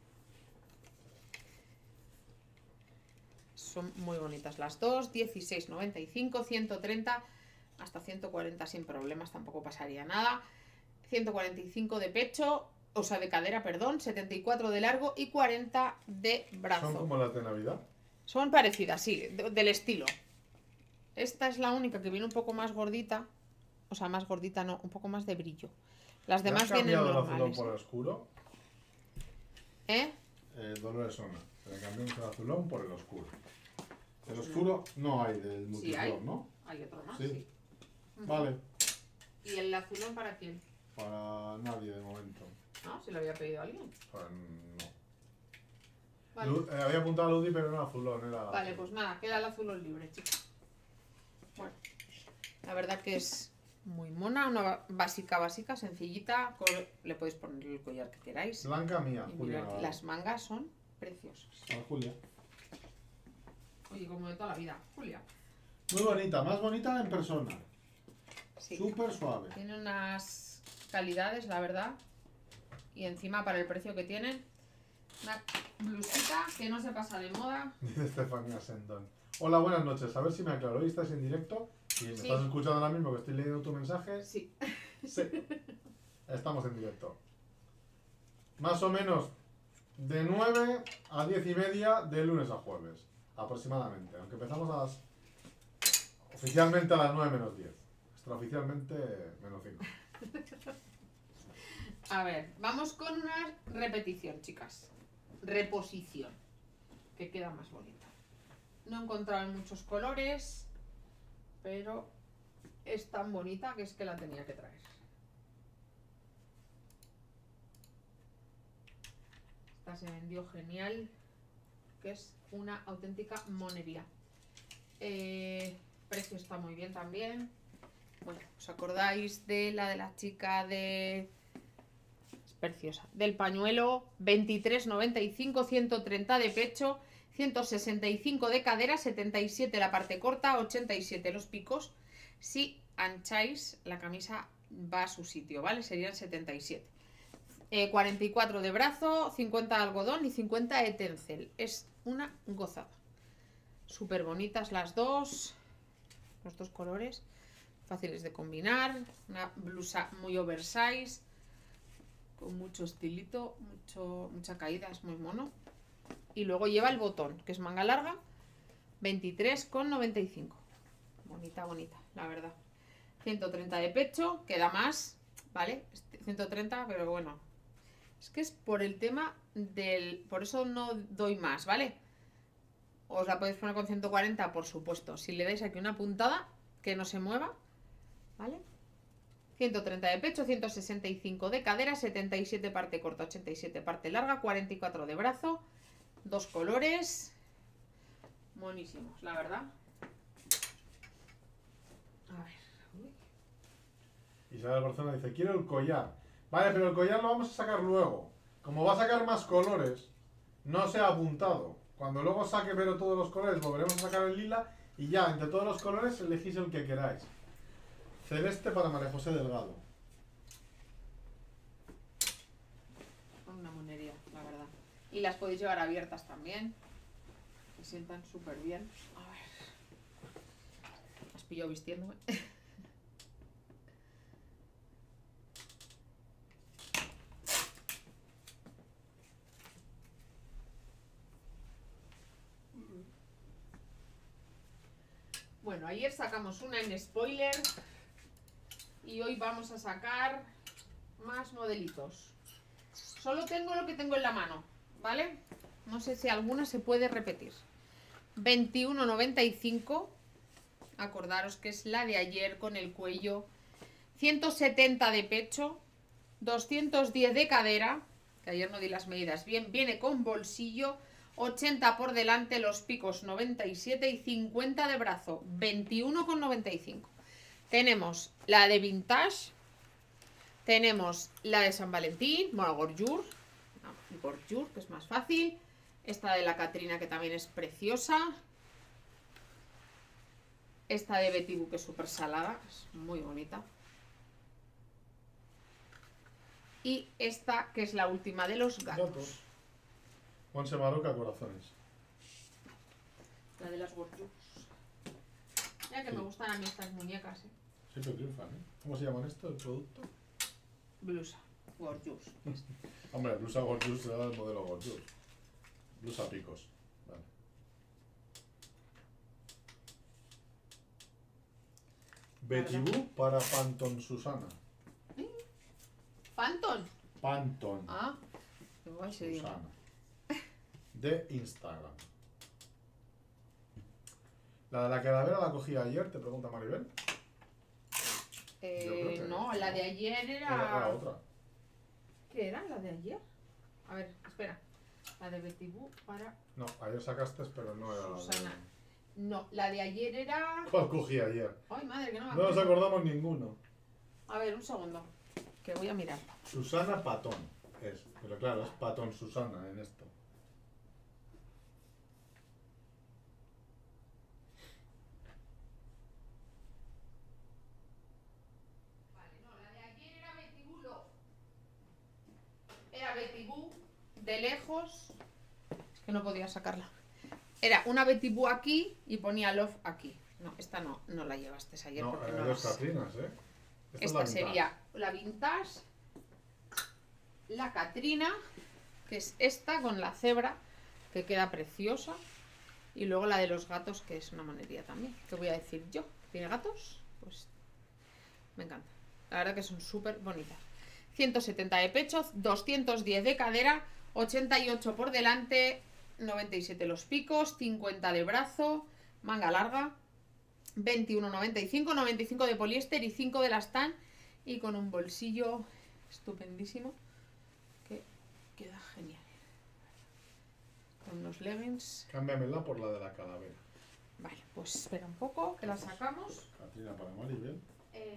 Son muy bonitas las dos. dieciséis noventa y cinco, ciento treinta hasta ciento cuarenta sin problemas, tampoco pasaría nada. ciento cuarenta y cinco de pecho, o sea, de cadera, perdón. setenta y cuatro de largo y cuarenta de brazo. Son como las de Navidad. Son parecidas, sí, de- del estilo. Esta es la única que viene un poco más gordita. O sea, más gordita no, un poco más de brillo. Las ¿Me demás has vienen cambiado el azulón normales. por el oscuro? ¿Eh? Eh, Dolores Ona. Le cambiamos el azulón por el oscuro. El oscuro no hay del multicolor, hay. ¿no? Hay otro más, Sí. sí. Ujú. Vale. ¿Y el azulón para quién? Para nadie de momento. No, se lo había pedido a alguien. Pues no. Vale, Lu- eh, había apuntado a Ludi, pero no era azulón, era... vale, pues nada, queda el azulón libre, chicos. Bueno, la verdad que es muy mona, una ba- básica, básica, sencillita. col- Le podéis poner el collar que queráis. Blanca mía, Y Julia. mirad, Navarro. las mangas son preciosas. Para Julia. Oye, como de toda la vida. Julia. Muy bonita, más bonita en persona. Sí. Súper suave. Tiene unas calidades, la verdad. Y encima, para el precio que tienen, una blusita que no se pasa de moda. Dice Estefanía Sendón. Hola, buenas noches. A ver si me aclaro. Hoy estás en directo. Si me Sí. estás escuchando ahora mismo que estoy leyendo tu mensaje. Sí. Sí. Estamos en directo. Más o menos de nueve a diez y media de lunes a jueves. Aproximadamente. Aunque empezamos a las... Oficialmente a las nueve menos diez. Extraoficialmente menos cinco. A ver, vamos con una repetición, chicas. Reposición. Que queda más bonita. No he encontrado en muchos colores, pero es tan bonita que es que la tenía que traer. Esta se vendió genial, que es una auténtica monería. Eh, precio está muy bien también. Bueno, ¿os acordáis de la de la chica de... Es preciosa. Del pañuelo, veintitrés noventa y cinco, ciento treinta de pecho, ciento sesenta y cinco de cadera, setenta y siete la parte corta, ochenta y siete los picos. Si ancháis, la camisa va a su sitio, ¿vale? Serían setenta y siete. Eh, cuarenta y cuatro de brazo, cincuenta de algodón y cincuenta de tencel. Es una gozada. Súper bonitas las dos. Los dos colores. fáciles de combinar. Una blusa muy oversize, con mucho estilito, mucho, mucha caída, es muy mono. Y luego lleva el botón, que es manga larga, veintitrés con noventa y cinco. Bonita, bonita, la verdad. ciento treinta de pecho, queda más, ¿vale? ciento treinta, pero bueno. Es que es por el tema del... Por eso no doy más, ¿vale? Os la podéis poner con ciento cuarenta, por supuesto. Si le dais aquí una puntada, que no se mueva, ¿vale? ciento treinta de pecho, ciento sesenta y cinco de cadera, setenta y siete parte corta, ochenta y siete parte larga, cuarenta y cuatro de brazo. Dos colores. Monísimos, la verdad. A ver. Uy. Isabel Barcelona dice, quiero el collar. Vale, pero el collar lo vamos a sacar luego. Como va a sacar más colores, no se ha apuntado. Cuando luego saque pero todos los colores, volveremos a sacar el lila y ya, entre todos los colores, elegís el que queráis. Celeste para María José Delgado. Una monería, la verdad. Y las podéis llevar abiertas también. Se sientan súper bien. A ver. Has pillado vistiéndome. Bueno, ayer sacamos una en spoiler y hoy vamos a sacar más modelitos. Solo tengo lo que tengo en la mano, ¿vale? No sé si alguna se puede repetir. veintiuno noventa y cinco, acordaros que es la de ayer con el cuello. ciento setenta de pecho, doscientos diez de cadera, que ayer no di las medidas bien, viene con bolsillo. ochenta por delante, los picos noventa y siete y cincuenta de brazo, veintiuno con noventa y cinco. Tenemos la de Vintage, tenemos la de San Valentín, bueno, Gorjur, no, Gorjur, que es más fácil. Esta de la Catrina, que también es preciosa. Esta de Betty Boo, que es súper salada, es muy bonita. Y esta, que es la última de los gatos. Gatos. Monse Maroca, corazones. La de las Gorjurs. Ya que sí. Me gustan a mí estas muñecas, ¿eh? Siempre triunfan, ¿eh? ¿Cómo se llaman esto, el producto? Blusa. Gorjurs. Hombre, blusa Gorjurs será el modelo Gorjurs. Blusa picos. Vale. Betty Boo para Pantone Susana. ¿Eh? ¿Pantone? Pantone. Ah, igual se diga. Susana. De Instagram. ¿La de la calavera la cogí ayer? Te pregunta Maribel. Eh, no, la de ayer era... Era la otra. ¿Qué era la de ayer? A ver, espera. La de Betty Boo para... No, ayer sacaste, pero no era Susana. la de... No, la de ayer era... ¿Cuál cogí ayer? Ay, madre, que no me No nos acuerdo. acordamos ninguno. A ver, un segundo. Que voy a mirar. Susana Patón es. Pero claro, es Patón Susana en esto. Era Betty Boo de lejos. Es que no podía sacarla. Era una Betty Boo aquí y ponía Love aquí. No, esta no, no la llevaste ayer. No, porque hay no dos las... Catrinas, ¿eh? Esta Esta, es la sería la Vintage, la Catrina, que es esta con la cebra, que queda preciosa. Y luego la de los gatos, que es una monería también. ¿Qué voy a decir yo? ¿Tiene gatos? Pues me encanta. La verdad que son súper bonitas. ciento setenta de pecho, doscientos diez de cadera, ochenta y ocho por delante, noventa y siete los picos, cincuenta de brazo, manga larga, veintiuno noventa y cinco, noventa y cinco de poliéster y cinco de lastán, y con un bolsillo estupendísimo que queda genial. Con unos leggings. Cámbiamela por la de la calavera. Vale, pues espera un poco, que la sacamos. Catrina para Maribel. Eh...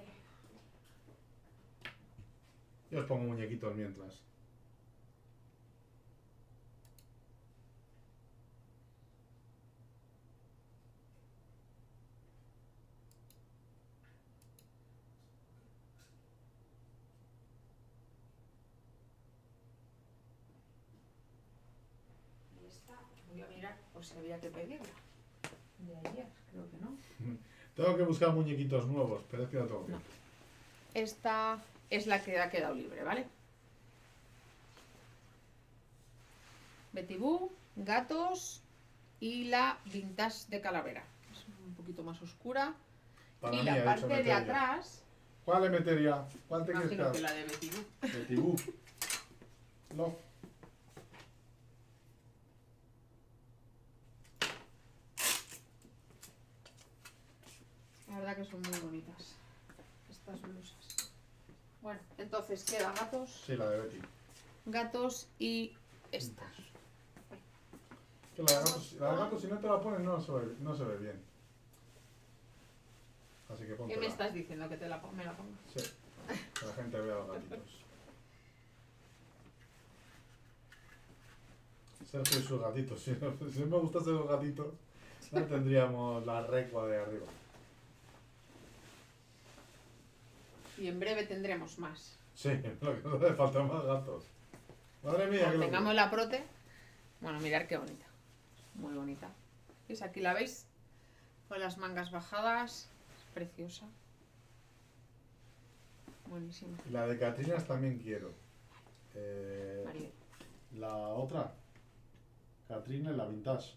Yo os pongo muñequitos mientras. Esta voy a mirar por si había que pedirla. De ayer, creo que no. Tengo que buscar muñequitos nuevos, pero es que no tengo. No. Esta es la que ha quedado libre, ¿vale? Betty Boo, gatos y la vintage de calavera. Es un poquito más oscura. Para y mí, la he parte dicho de meter ya. atrás, ¿Cuál le metería? ¿Cuál te quieres imagino que quedar? la de Betty Boo. Betty Boo. Love. La verdad que son muy bonitas estas blusas. Bueno, entonces queda gatos, Sí, la de Betty. gatos y esta. Que la de gatos, la de gatos, si no te la pones, no se ve, no se ve bien. Así que ponte. ¿Qué me estás diciendo? Que te la, pon- me la ponga. Sí, que la gente vea los gatitos. Sergio y sus gatitos. Si no, si no me gustasen los gatitos, no tendríamos la recua de arriba. Y en breve tendremos más. Sí, lo que no le faltan más gatos. Madre mía, Cuando qué tengamos locura. la prote. Bueno, mirad qué bonita. Muy bonita. ¿Veis? Aquí la veis. Con las mangas bajadas. Es preciosa. Buenísima. Y la de Catrinas también quiero. Eh, Maribel. la otra. Catrina y la vintage.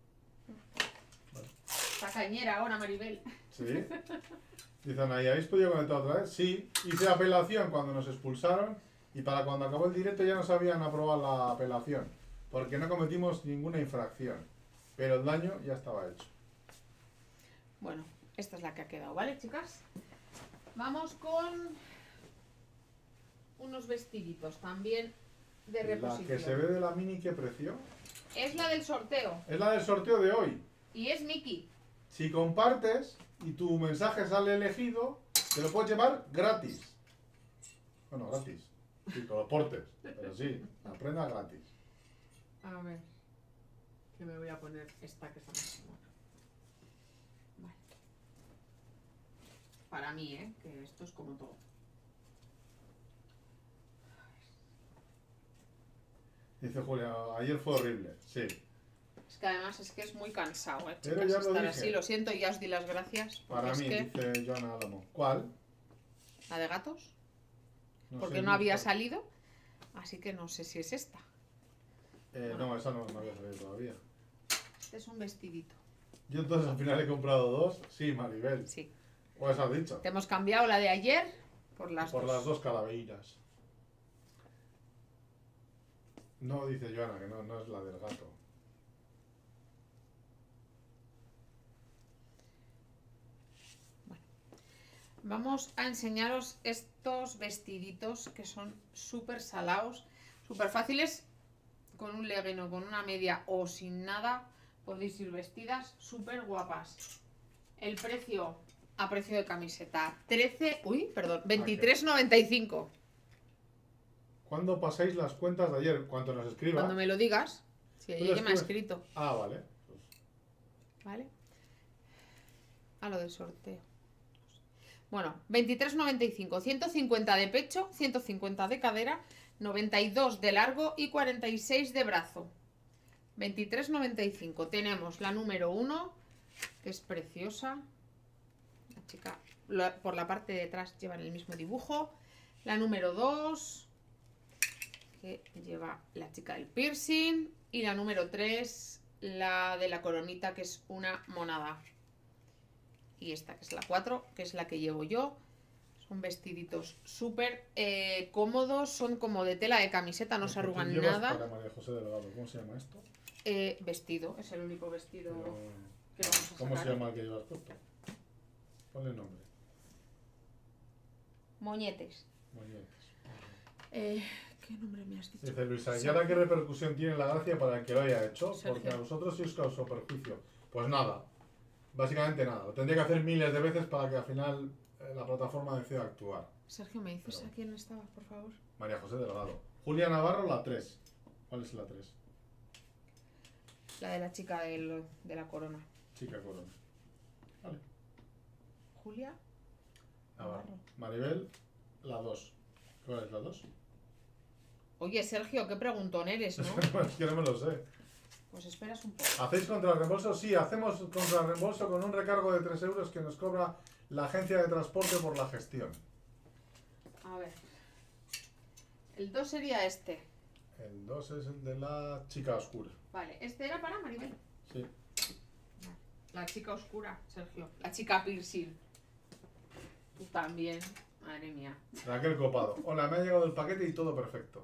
La cañera ahora, Maribel. ¿Sí? Dicen ahí, ¿habéis podido conectar otra vez? Sí, hice apelación cuando nos expulsaron y para cuando acabó el directo ya nos habían aprobado la apelación porque no cometimos ninguna infracción, pero el daño ya estaba hecho. Bueno, esta es la que ha quedado, ¿vale, chicas? Vamos con unos vestiditos también de La reposición. que se ve de la mini, ¿qué precio? Es la del sorteo Es la del sorteo de hoy. y es Mickey. Si compartes y tu mensaje sale elegido, te lo puedes llevar gratis. Bueno, gratis. Sí, con los portes, pero sí, la prenda gratis. A ver, que me voy a poner esta que está más buena. Vale. Para mí, ¿eh? Que esto es como todo. Dice Julia, ayer fue horrible. Sí. Es que además es que es muy cansado, ¿eh? Pero chicas, ya lo estar dije. así. Lo siento, ya os di las gracias. porque Para es mí, que dice Joana Álamo. ¿Cuál? la de gatos, No porque sé, no había busca. salido, así que no sé si es esta. Eh, no, esa no, no había salido todavía. Este es un vestidito. Yo entonces al final he comprado dos. Sí, Maribel. Sí. O eso has dicho. Te hemos cambiado la de ayer por las Por dos. las dos calaveras. No, dice Joana, que no, no es la del gato. Vamos a enseñaros estos vestiditos que son súper salados, súper fáciles, con un legging o con una media o sin nada, podéis ir vestidas súper guapas. El precio, a precio de camiseta, trece, uy, perdón, veintitrés noventa y cinco. ¿Cuándo pasáis las cuentas de ayer? Cuando nos escriba. Cuando me lo digas, si ¿Tú ella lo me ha escribes? escrito, Ah, vale. Pues, ¿vale? A lo del sorteo. Bueno, veintitrés noventa y cinco, ciento cincuenta de pecho, ciento cincuenta de cadera, noventa y dos de largo y cuarenta y seis de brazo. veintitrés noventa y cinco. Tenemos la número uno, que es preciosa. La chica, la- por la parte de atrás llevan el mismo dibujo. La número dos, que lleva la chica del piercing. Y la número tres, la de la coronita, que es una monada. Y esta que es la cuatro, que es la que llevo yo. Son vestiditos súper eh, cómodos, son como de tela de camiseta, no el se que tú arrugan llevas nada. Para María José Delgado. ¿Cómo se llama esto? Eh, vestido, es el único vestido Pero- que vamos a ¿Cómo se sacar. llama el que llevas puesto? Ponle nombre. Moñetes. Moñetes. Eh, ¿Qué nombre me has dicho? Dice Luisa, ¿y Sí. ahora qué repercusión tiene la gracia para el que lo haya hecho? Sergio. Porque a vosotros sí os causó perjuicio. Pues nada, básicamente nada. Lo tendría que hacer miles de veces para que al final eh, la plataforma decida actuar. Sergio, ¿me dices Pero- a quién estaba, por favor? María José Delgado. Julia Navarro, la tres. ¿Cuál es la tres? La de la chica del- de la corona. Chica Corona. Vale. Julia. Navarro. Navarro. Maribel, la dos. ¿Cuál es la dos? Oye, Sergio, qué preguntón eres, ¿no? Es que no me lo sé. Pues esperas un poco. ¿Hacéis contrarreembolso? Sí, hacemos contrarreembolso con un recargo de tres euros que nos cobra la agencia de transporte por la gestión. A ver. El dos sería este. El dos es el de la chica oscura. Vale, este era para Maribel. Sí. La chica oscura, Sergio. La chica piercing. Tú también. Madre mía. Raquel Copado. Hola, me ha llegado el paquete y todo perfecto.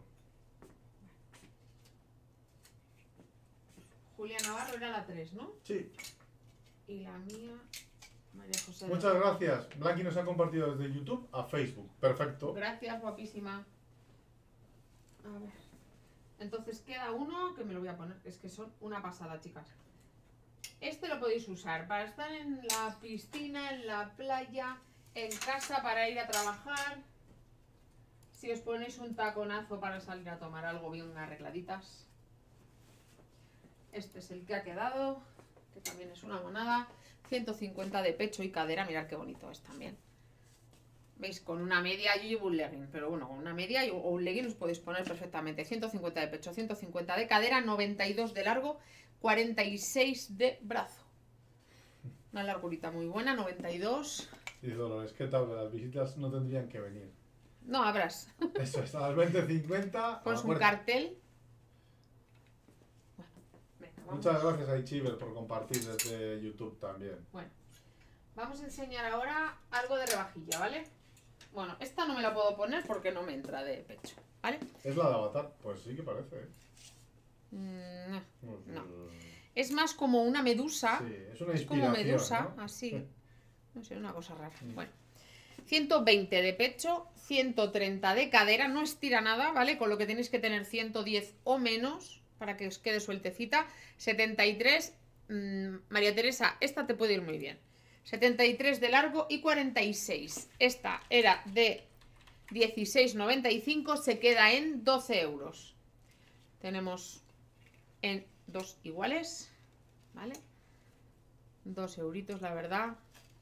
Julia Navarro era la tres, ¿no? Sí. Y la mía, María José. Muchas gracias. Blacky nos ha compartido desde YouTube a Facebook. Perfecto. Gracias, guapísima. A ver. Entonces queda uno que me lo voy a poner. Es que son una pasada, chicas. Este lo podéis usar para estar en la piscina, en la playa, en casa para ir a trabajar. Si os ponéis un taconazo para salir a tomar algo bien arregladitas. Este es el que ha quedado, que también es una monada. ciento cincuenta de pecho y cadera, mirad qué bonito es también. ¿Veis? Con una media, yo llevo un legging, pero bueno, con una media o un legging os podéis poner perfectamente. ciento cincuenta de pecho, ciento cincuenta de cadera, noventa y dos de largo, cuarenta y seis de brazo. Una largurita muy buena, noventa y dos. Y Dolores, ¿qué tal? Las visitas no tendrían que venir. No, abras. Eso es, a las veinte cincuenta. Pones un cartel. Bueno, venga, vamos. Muchas gracias a Ichiber por compartir desde YouTube también. Bueno, vamos a enseñar ahora algo de rebajilla, ¿vale? Bueno, esta no me la puedo poner porque no me entra de pecho, ¿vale? ¿Es la de Avatar? Pues sí que parece, ¿eh? Mm, no. Pues, No. eh, Es más como una medusa. Sí, es una Es como inspiración, medusa, ¿no? así. No sé, una cosa rara. Mm. Bueno, ciento veinte de pecho, ciento treinta de cadera, no estira nada, ¿vale? Con lo que tenéis que tener ciento diez o menos para que os quede sueltecita. setenta y tres, mmm, María Teresa, esta te puede ir muy bien. setenta y tres de largo y cuarenta y seis. Esta era de dieciséis noventa y cinco, se queda en doce euros. Tenemos en dos iguales, ¿vale? Dos euritos, la verdad.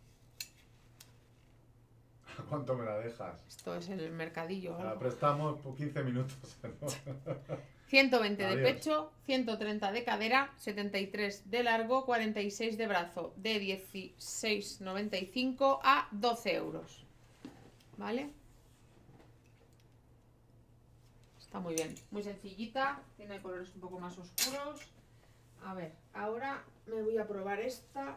¿Cuánto me la dejas? Esto es el mercadillo. La algo. prestamos por quince minutos. ¿no? ciento veinte de Adiós. pecho, ciento treinta de cadera, setenta y tres de largo, cuarenta y seis de brazo, de dieciséis noventa y cinco a doce euros. ¿Vale? Está muy bien, muy sencillita, tiene colores un poco más oscuros. A ver, ahora me voy a probar esta.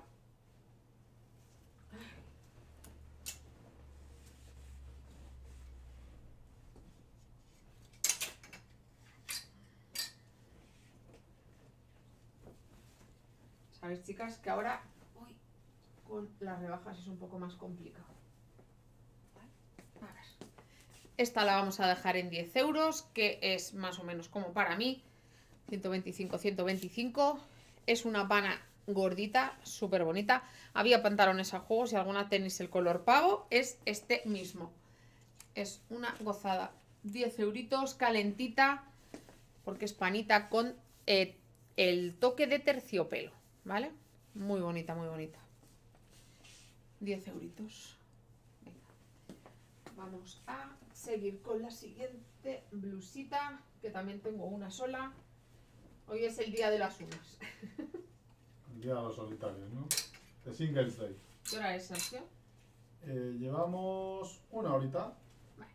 Sabéis, chicas, que ahora uy, con las rebajas es un poco más complicado. ¿Vale? A ver. Esta la vamos a dejar en diez euros, que es más o menos como para mí. ciento veinticinco, ciento veinticinco. Es una pana gordita, súper bonita. Había pantalones a juego, si alguna tenéis el color pavo, es este mismo. Es una gozada. diez euritos, calentita, porque es panita con eh, el toque de terciopelo. ¿Vale? Muy bonita, muy bonita. diez euritos. Venga. Vamos a seguir con la siguiente blusita, que también tengo una sola. Hoy es el día de las unas. El día de los solitarios, ¿no? The Singles Day. ¿Qué hora es, Sergio? Eh, llevamos una horita. Vale.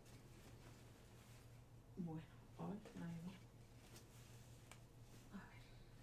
Bueno, ay, madre mía. A ver.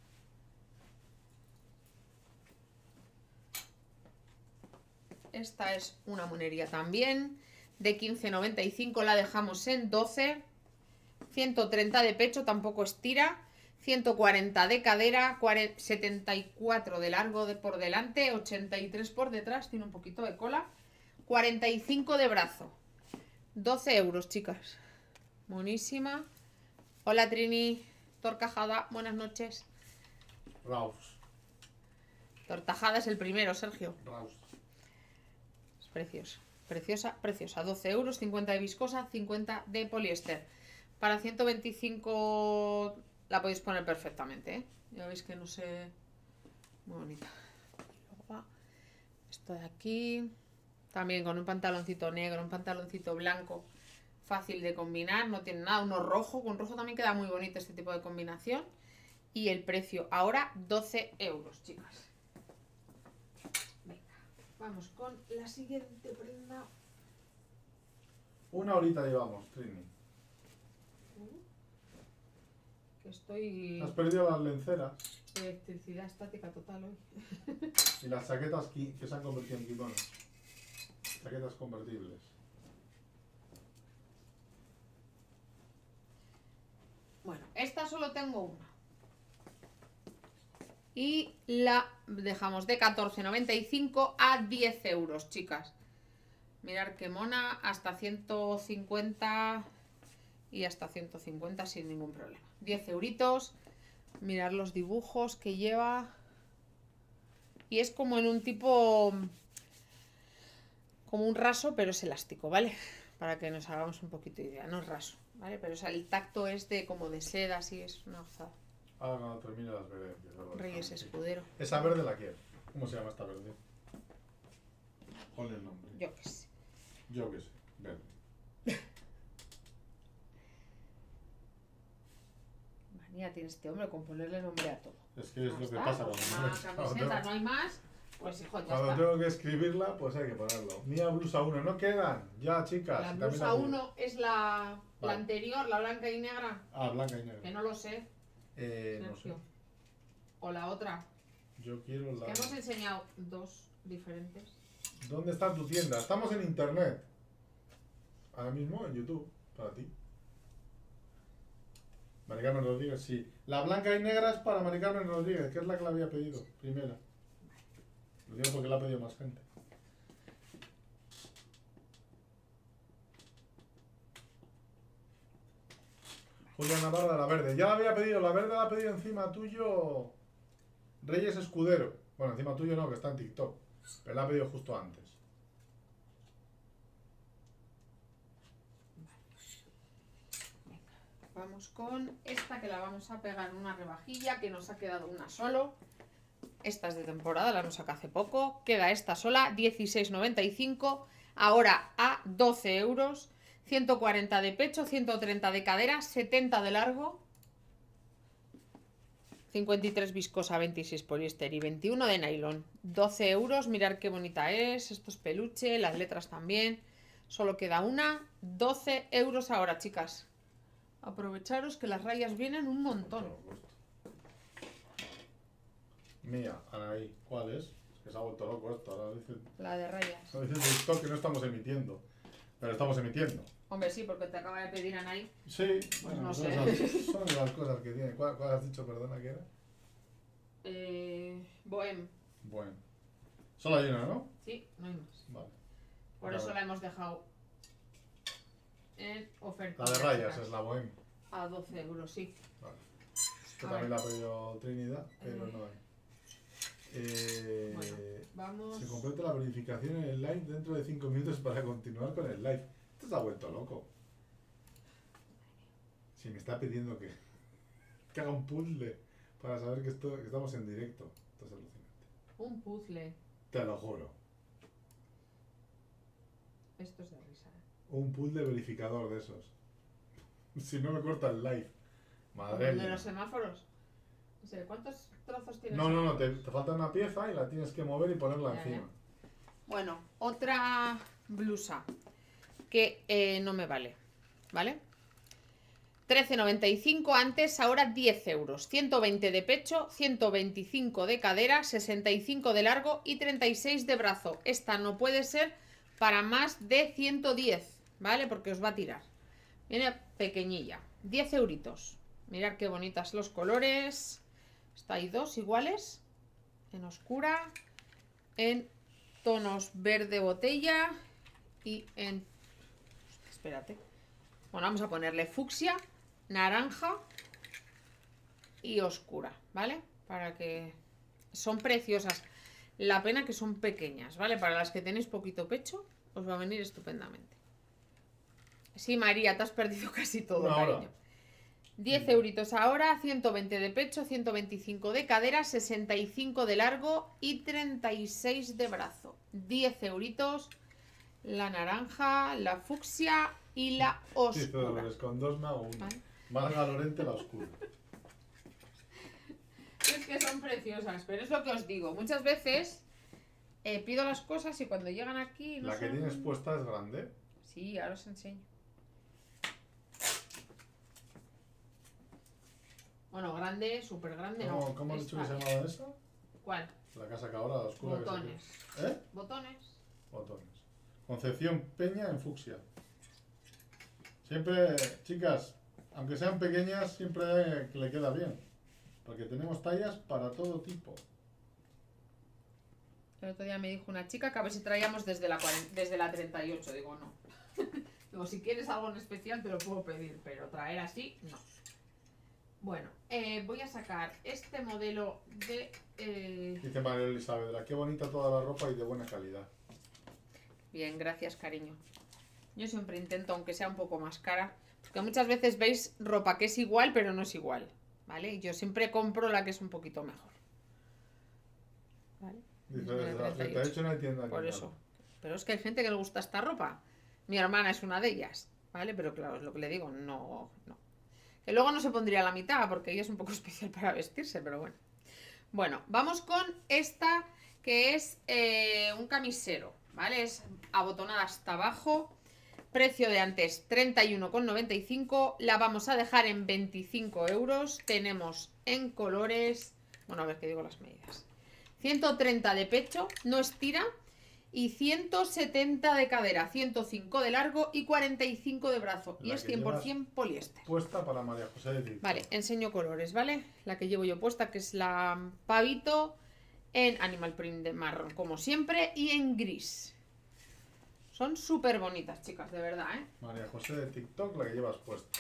Esta es una monería también. De quince noventa y cinco la dejamos en doce. ciento treinta de pecho, tampoco estira. ciento cuarenta de cadera, setenta y cuatro de largo de por delante, ochenta y tres por detrás, tiene un poquito de cola. cuarenta y cinco de brazo. doce euros, chicas. Buenísima. Hola, Trini. Tortajada, buenas noches. Raus. Tortajada es el primero, Sergio. Raus. Es precioso. Preciosa, preciosa. doce euros, cincuenta de viscosa, cincuenta de poliéster. Para ciento veinticinco la podéis poner perfectamente, ¿eh? Ya veis que no sé... Muy bonita. Y luego va esto de aquí. También con un pantaloncito negro, un pantaloncito blanco. Fácil de combinar, no tiene nada. Uno rojo, con rojo también queda muy bonito este tipo de combinación. y el precio ahora doce euros, chicas. Venga, vamos con la siguiente prenda. Una horita llevamos, Trini. Que estoy... Has perdido las lenceras Electricidad estática total hoy. y las chaquetas que, que se han convertido en kimonos. Chaquetas convertibles. Bueno, esta solo tengo una. Y la dejamos de catorce noventa y cinco a diez euros, chicas. Mirad qué mona, hasta ciento cincuenta y hasta ciento cincuenta sin ningún problema. diez euritos. Mirad los dibujos que lleva. Y es como en un tipo... como un raso, pero es elástico, ¿vale? Para que nos hagamos un poquito de idea. No es raso, ¿vale? Pero o sea, el tacto es de como de seda, así es una gozada. Ahora cuando termine las veré. Reyes Escudero. Esa verde la quiero. ¿Cómo se llama esta verde? Ponle el nombre. Yo qué sé. Yo qué sé. Verde. Manía tiene este hombre con ponerle nombre a todo. Es que es Ya lo que está, pasa pues cuando, una camiseta, no hay más. Pues hijo, ya cuando está. tengo que escribirla, pues hay que ponerlo. Mía blusa uno, no quedan. Ya, chicas. La también blusa la- uno es la, la Vale. anterior, la blanca y negra. Ah, blanca y Que negra. no lo sé, Eh, no sé. Sergio. O la otra. Yo quiero la... Que hemos enseñado dos diferentes. ¿Dónde está tu tienda? Estamos en internet. Ahora mismo en YouTube, para ti. Mari Carmen Rodríguez, sí. La blanca y negra es para Mari Carmen Rodríguez, que es la que la había pedido, primera. Lo digo porque la ha pedido más gente. Julia Navarra de la verde. Ya la había pedido, la verde la ha pedido encima tuyo Reyes Escudero. Bueno, encima tuyo no, que está en TikTok. Pero la ha pedido justo antes. Vamos con esta que la vamos a pegar en una rebajilla, que nos ha quedado una solo. Esta es de temporada, la hemos sacado hace poco. Queda esta sola, dieciséis noventa y cinco. Ahora a doce euros. ciento cuarenta de pecho, ciento treinta de cadera, setenta de largo. cincuenta y tres viscosa, veintiséis poliéster y veintiuno de nylon. doce euros, mirad qué bonita es. Esto es peluche, las letras también. Solo queda una. doce euros ahora, chicas. Aprovecharos que las rayas vienen un montón. Mía, Anaí, ¿cuál es? Es que se ha vuelto loco esto. Ahora dice, La de rayas. ahora dice TikTok que no estamos emitiendo. Pero estamos emitiendo. Hombre, sí, porque te acaba de pedir Anaí. Sí, bueno, no son, sé. esas- son las cosas que tiene. ¿Cuál, cuál has dicho, perdona, que era? Eh, Bohem. Bueno. Solo hay una, ¿no? Sí, no hay más. Vale. Por Vale. eso la hemos dejado en oferta. La de rayas es la Bohem. A doce euros, sí. Vale. Que A también ver. la ha pedido Trinidad, pero Eh. no hay. Eh, Bueno, vamos. Se completa la verificación en el live dentro de cinco minutos para continuar con el live. Esto se ha vuelto loco. Si me está pidiendo que, que haga un puzzle para saber que, esto, que estamos en directo. Esto es alucinante. Un puzzle. Te lo juro. Esto es de risa. ¿eh? Un puzzle verificador de esos. Si no me corta el live. Como Madre el de mía. los semáforos. No sé, ¿cuántos trozos tienes? No, no, no. Te, te falta una pieza y la tienes que mover y ponerla Ya, encima. Bueno, otra blusa que eh, no me vale, ¿vale? trece noventa y cinco antes, ahora diez euros. ciento veinte de pecho, ciento veinticinco de cadera, sesenta y cinco de largo y treinta y seis de brazo. Esta no puede ser para más de ciento diez, ¿vale? Porque os va a tirar. Viene pequeñilla. diez euritos. Mirad qué bonitas los colores. Está ahí dos iguales. En oscura. En tonos verde botella. Y en... Espérate. Bueno, vamos a ponerle fucsia, naranja y oscura, ¿vale? Para que... Son preciosas. La pena que son pequeñas, ¿vale? Para las que tenéis poquito pecho, os va a venir estupendamente. Sí, María, te has perdido casi todo, Una hora. cariño. diez euritos ahora, ciento veinte de pecho, ciento veinticinco de cadera, sesenta y cinco de largo y treinta y seis de brazo. diez euritos, la naranja, la fucsia y la Dice oscura. Dolores, con dos me hago una. ¿Vale? Valga Lorente la oscura. que son preciosas, pero es lo que os digo. Muchas veces eh, pido las cosas y cuando llegan aquí no La que son... tienes puesta es grande. Sí, ahora os enseño. Bueno, grande, súper grande, ¿Cómo, no. ¿cómo has dicho que se Esta. llamaba esa? ¿Cuál? La casa que ahora, la oscura. que se Botones. llama. ¿Eh? Botones. Botones. Concepción Peña en fucsia. Siempre, chicas, aunque sean pequeñas, siempre que le queda bien. Porque tenemos tallas para todo tipo. El otro día me dijo una chica que a ver si traíamos desde la, cuarenta, desde la treinta y ocho. Digo, no. Digo, si quieres algo en especial te lo puedo pedir, pero traer así, no. Bueno, eh, voy a sacar este modelo de... Eh... Dice María Elizabeth, qué bonita toda la ropa y de buena calidad. Bien, gracias, cariño. Yo siempre intento, aunque sea un poco más cara, porque muchas veces veis ropa que es igual, pero no es igual, ¿vale? Yo siempre compro la que es un poquito mejor. ¿Vale? Dice, desde la treinta y ocho no hay tienda. Por eso. Pero es que hay gente que le gusta esta ropa. Mi hermana es una de ellas, ¿vale? Pero claro, es lo que le digo, no, no. Que luego no se pondría la mitad, porque ella es un poco especial para vestirse, pero bueno. Bueno, vamos con esta, que es eh, un camisero, ¿vale? Es abotonada hasta abajo. Precio de antes treinta y uno con noventa y cinco. La vamos a dejar en veinticinco euros. Tenemos en colores... Bueno, a ver qué digo las medidas. ciento treinta de pecho, no estira. Y ciento setenta de cadera, ciento cinco de largo y cuarenta y cinco de brazo. La y es que cien por ciento poliéster. Puesta para María José de Tito. Vale, enseño colores, ¿vale? La que llevo yo puesta, que es la pavito en animal print de marrón, como siempre, y en gris. Son súper bonitas, chicas, de verdad, ¿eh? María José de TikTok, la que llevas puesta.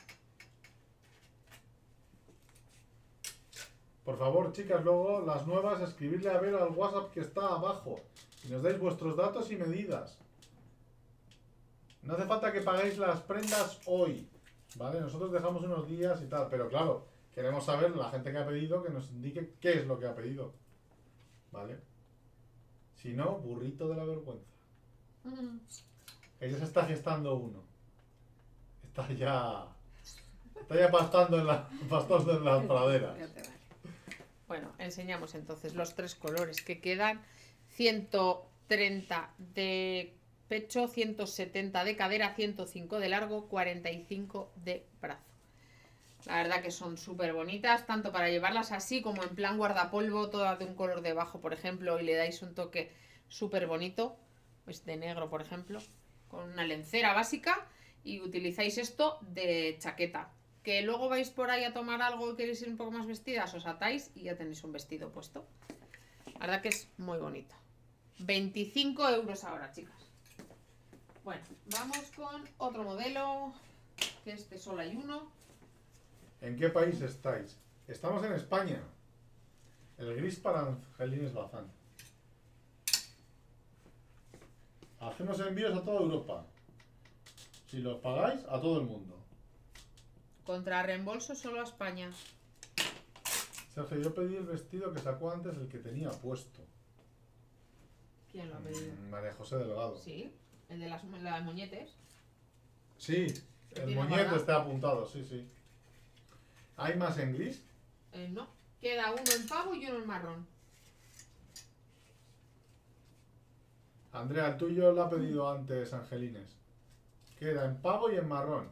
Por favor, chicas, luego las nuevas, escribirle a ver al WhatsApp que está abajo. Y nos dais vuestros datos y medidas. No hace falta que paguéis las prendas hoy, ¿vale? Nosotros dejamos unos días y tal, pero claro, queremos saber la gente que ha pedido, que nos indique qué es lo que ha pedido, ¿vale? Si no, burrito de la vergüenza. Mm. Ella se está gestando uno. Está ya... Está ya pastando en, la, pastando en las praderas. Bueno, enseñamos entonces los tres colores que quedan. ciento treinta de pecho, ciento setenta de cadera, ciento cinco de largo, cuarenta y cinco de brazo. La verdad que son súper bonitas, tanto para llevarlas así como en plan guardapolvo, todas de un color de bajo, por ejemplo, y le dais un toque súper bonito, pues de negro, por ejemplo, con una lencera básica, y utilizáis esto de chaqueta. Que luego vais por ahí a tomar algo y queréis ir un poco más vestidas, os atáis y ya tenéis un vestido puesto. La verdad que es muy bonito. veinticinco euros ahora, chicas. Bueno, vamos con otro modelo, que este solo hay uno. ¿En qué país estáis? Estamos en España. El gris para Angelines Bazán. Hacemos envíos a toda Europa. Si los pagáis, a todo el mundo. Contra reembolso solo a España. Sergio, yo pedí el vestido que sacó antes el que tenía puesto. ¿Quién lo ha pedido? Mm, María José Delgado. Sí, el de las, las muñetes. Sí, el tiene moñete guardado? está apuntado, sí, sí. ¿Hay más en gris? Eh, no, queda uno en pavo y uno en marrón. Andrea, el tuyo lo ha pedido antes Angelines. Queda en pavo y en marrón.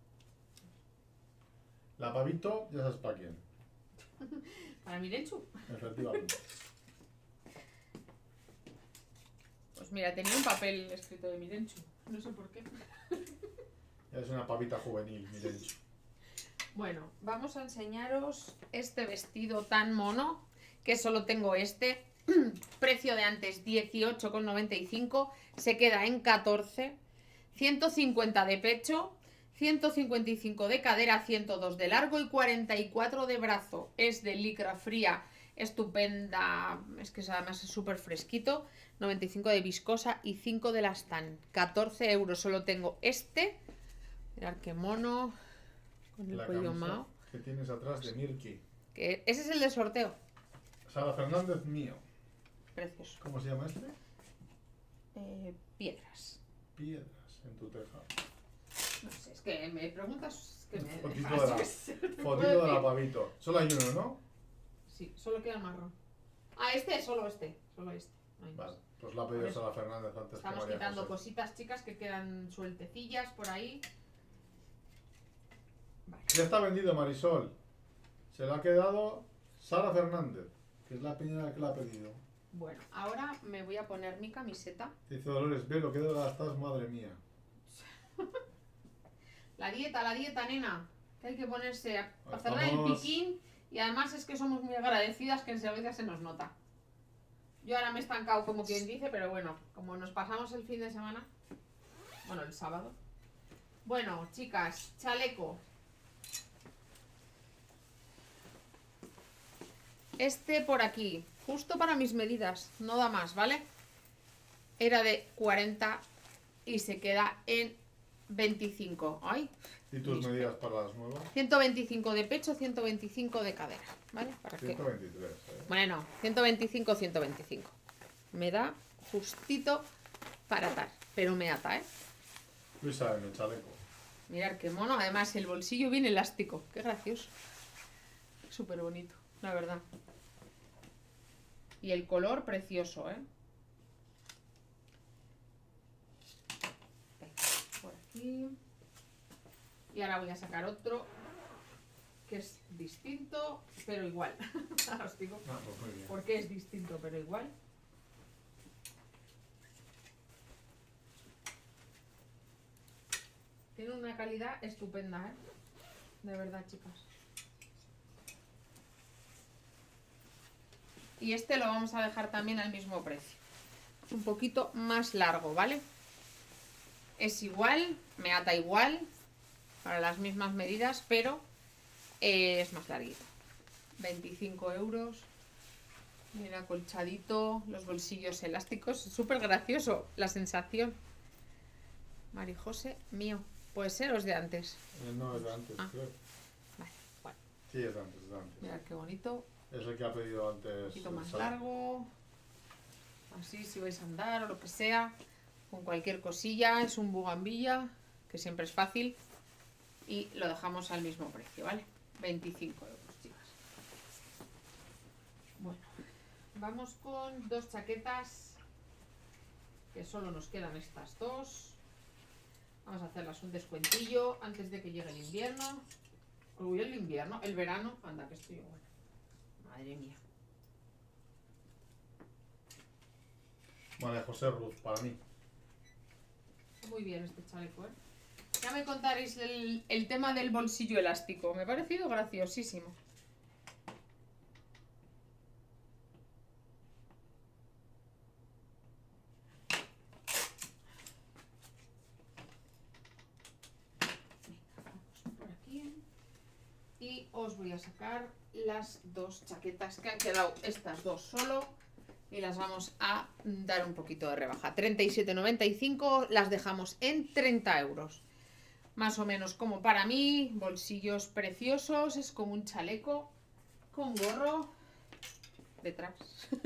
La pavito, ya sabes para quién. Para Mirenchu. Efectivamente. Pues mira, tenía un papel escrito de Mirenchu. No sé por qué. Es una pavita juvenil, miren. Bueno, vamos a enseñaros este vestido tan mono, que solo tengo este. Precio de antes dieciocho con noventa y cinco, se queda en catorce. ciento cincuenta de pecho, ciento cincuenta y cinco de cadera, ciento dos de largo y cuarenta y cuatro de brazo. Es de licra fría, estupenda, es que además es súper fresquito. noventa y cinco de viscosa y cinco de lastán. catorce euros, solo tengo este. Mirad qué mono, con el La cuello camisa mao. que tienes atrás de Mirki. Que ese es el de sorteo. Sara Fernández mío. Precioso. ¿Cómo se llama este? Eh, piedras. Piedras en tu tejado. No sé, es que me preguntas, es que me Fotito dejas, de la- yo qué sé, no te puedo Fotito de la decir. pavito. Solo hay uno, ¿no? Sí, solo queda el marrón. Ah, este, solo este. Solo este. No hay más. Vale, pues la ha pedido Sara Fernández antes que Estamos María quitando José. cositas, chicas, que quedan sueltecillas por ahí. Vale. Ya está vendido, Marisol. Se lo ha quedado Sara Fernández, que es la peña que la ha pedido. Bueno, ahora me voy a poner mi camiseta. Dice Dolores, ve lo que gastas, madre mía. La dieta, la dieta, nena. Que hay que ponerse a hacerla en Estamos- piquín. Y además es que somos muy agradecidas, que enseguida se nos nota. Yo ahora me he estancado como quien dice, pero bueno, como nos pasamos el fin de semana. Bueno, el sábado. Bueno, chicas, chaleco. Este por aquí, justo para mis medidas, no da más, ¿vale? Era de cuarenta y se queda en veinticinco. Ay, ¿Y tus Listo. medidas para las nuevas? ciento veinticinco de pecho, ciento veinticinco de cadera, ¿vale? Para que... ciento veintitrés. ¿eh? Bueno, ciento veinticinco, ciento veinticinco. Me da justito para atar, pero me ata, ¿eh? Luisa, en el chaleco. Mirad qué mono, además el bolsillo bien elástico, qué gracioso. Súper bonito, la verdad. Y el color precioso, ¿eh? Venga, por aquí. Y ahora voy a sacar otro que es distinto, pero igual. Ahora os digo Ah, pues muy bien. por qué es distinto, pero igual. Tiene una calidad estupenda, ¿eh? De verdad, chicas. Y este lo vamos a dejar también al mismo precio. Es un poquito más largo, ¿vale? Es igual, me ata igual, para las mismas medidas, pero eh, es más larguito. veinticinco euros. Mira, acolchadito, los bolsillos elásticos. Súper gracioso la sensación. Marijose, mío. Puede ser o es de antes. Eh, no, es de antes, Ah. creo. Vale, bueno. Sí, es de antes, es de antes. Mirad qué bonito. Es el que ha pedido antes. Un poquito más Sara. largo. Así si vais a andar o lo que sea. Con cualquier cosilla. Es un bugambilla, que siempre es fácil. Y lo dejamos al mismo precio, ¿vale? veinticinco euros, chicas. Bueno, vamos con dos chaquetas. Que solo nos quedan estas dos. Vamos a hacerlas un descuentillo antes de que llegue el invierno. Uy, el invierno, el verano. Anda, que estoy bueno. Madre mía. María José Ruz, para mí. Muy bien este chaleco, ¿eh? Ya me contaréis el, el tema del bolsillo elástico. Me ha parecido graciosísimo. Venga, vamos por aquí. Y os voy a sacar las dos chaquetas que han quedado, estas dos solo. Y las vamos a dar un poquito de rebaja. treinta y siete noventa y cinco, las dejamos en treinta euros. Más o menos como para mí, bolsillos preciosos, es como un chaleco con gorro detrás.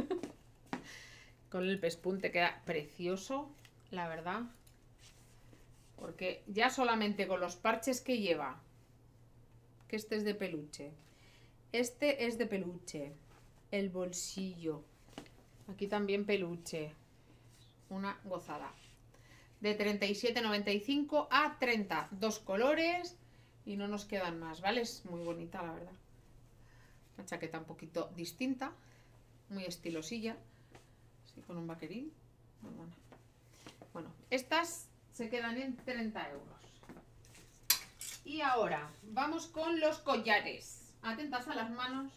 Con el pespunte queda precioso, la verdad. Porque ya solamente con los parches que lleva, que este es de peluche, este es de peluche, el bolsillo, aquí también peluche, una gozada. De treinta y siete noventa y cinco a treinta, dos colores y no nos quedan más, ¿vale? Es muy bonita, la verdad. Una chaqueta un poquito distinta, muy estilosilla, así con un vaquerín. Muy buena. Bueno, estas se quedan en treinta euros. Y ahora vamos con los collares. Atentas a las manos.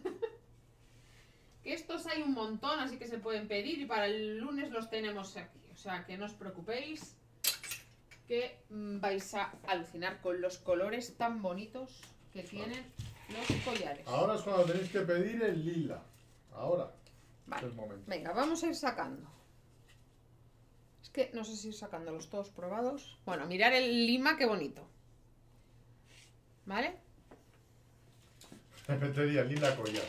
Que estos hay un montón, así que se pueden pedir y para el lunes los tenemos aquí. O sea, que no os preocupéis, que mm, vais a alucinar con los colores tan bonitos que tienen los collares. Ahora es cuando tenéis que pedir el lila. Ahora. Vale. Es el momento. Venga, vamos a ir sacando. Es que no sé si ir sacándolos todos probados. Bueno, mirar el lima, qué bonito. ¿Vale? Me metería lila collar.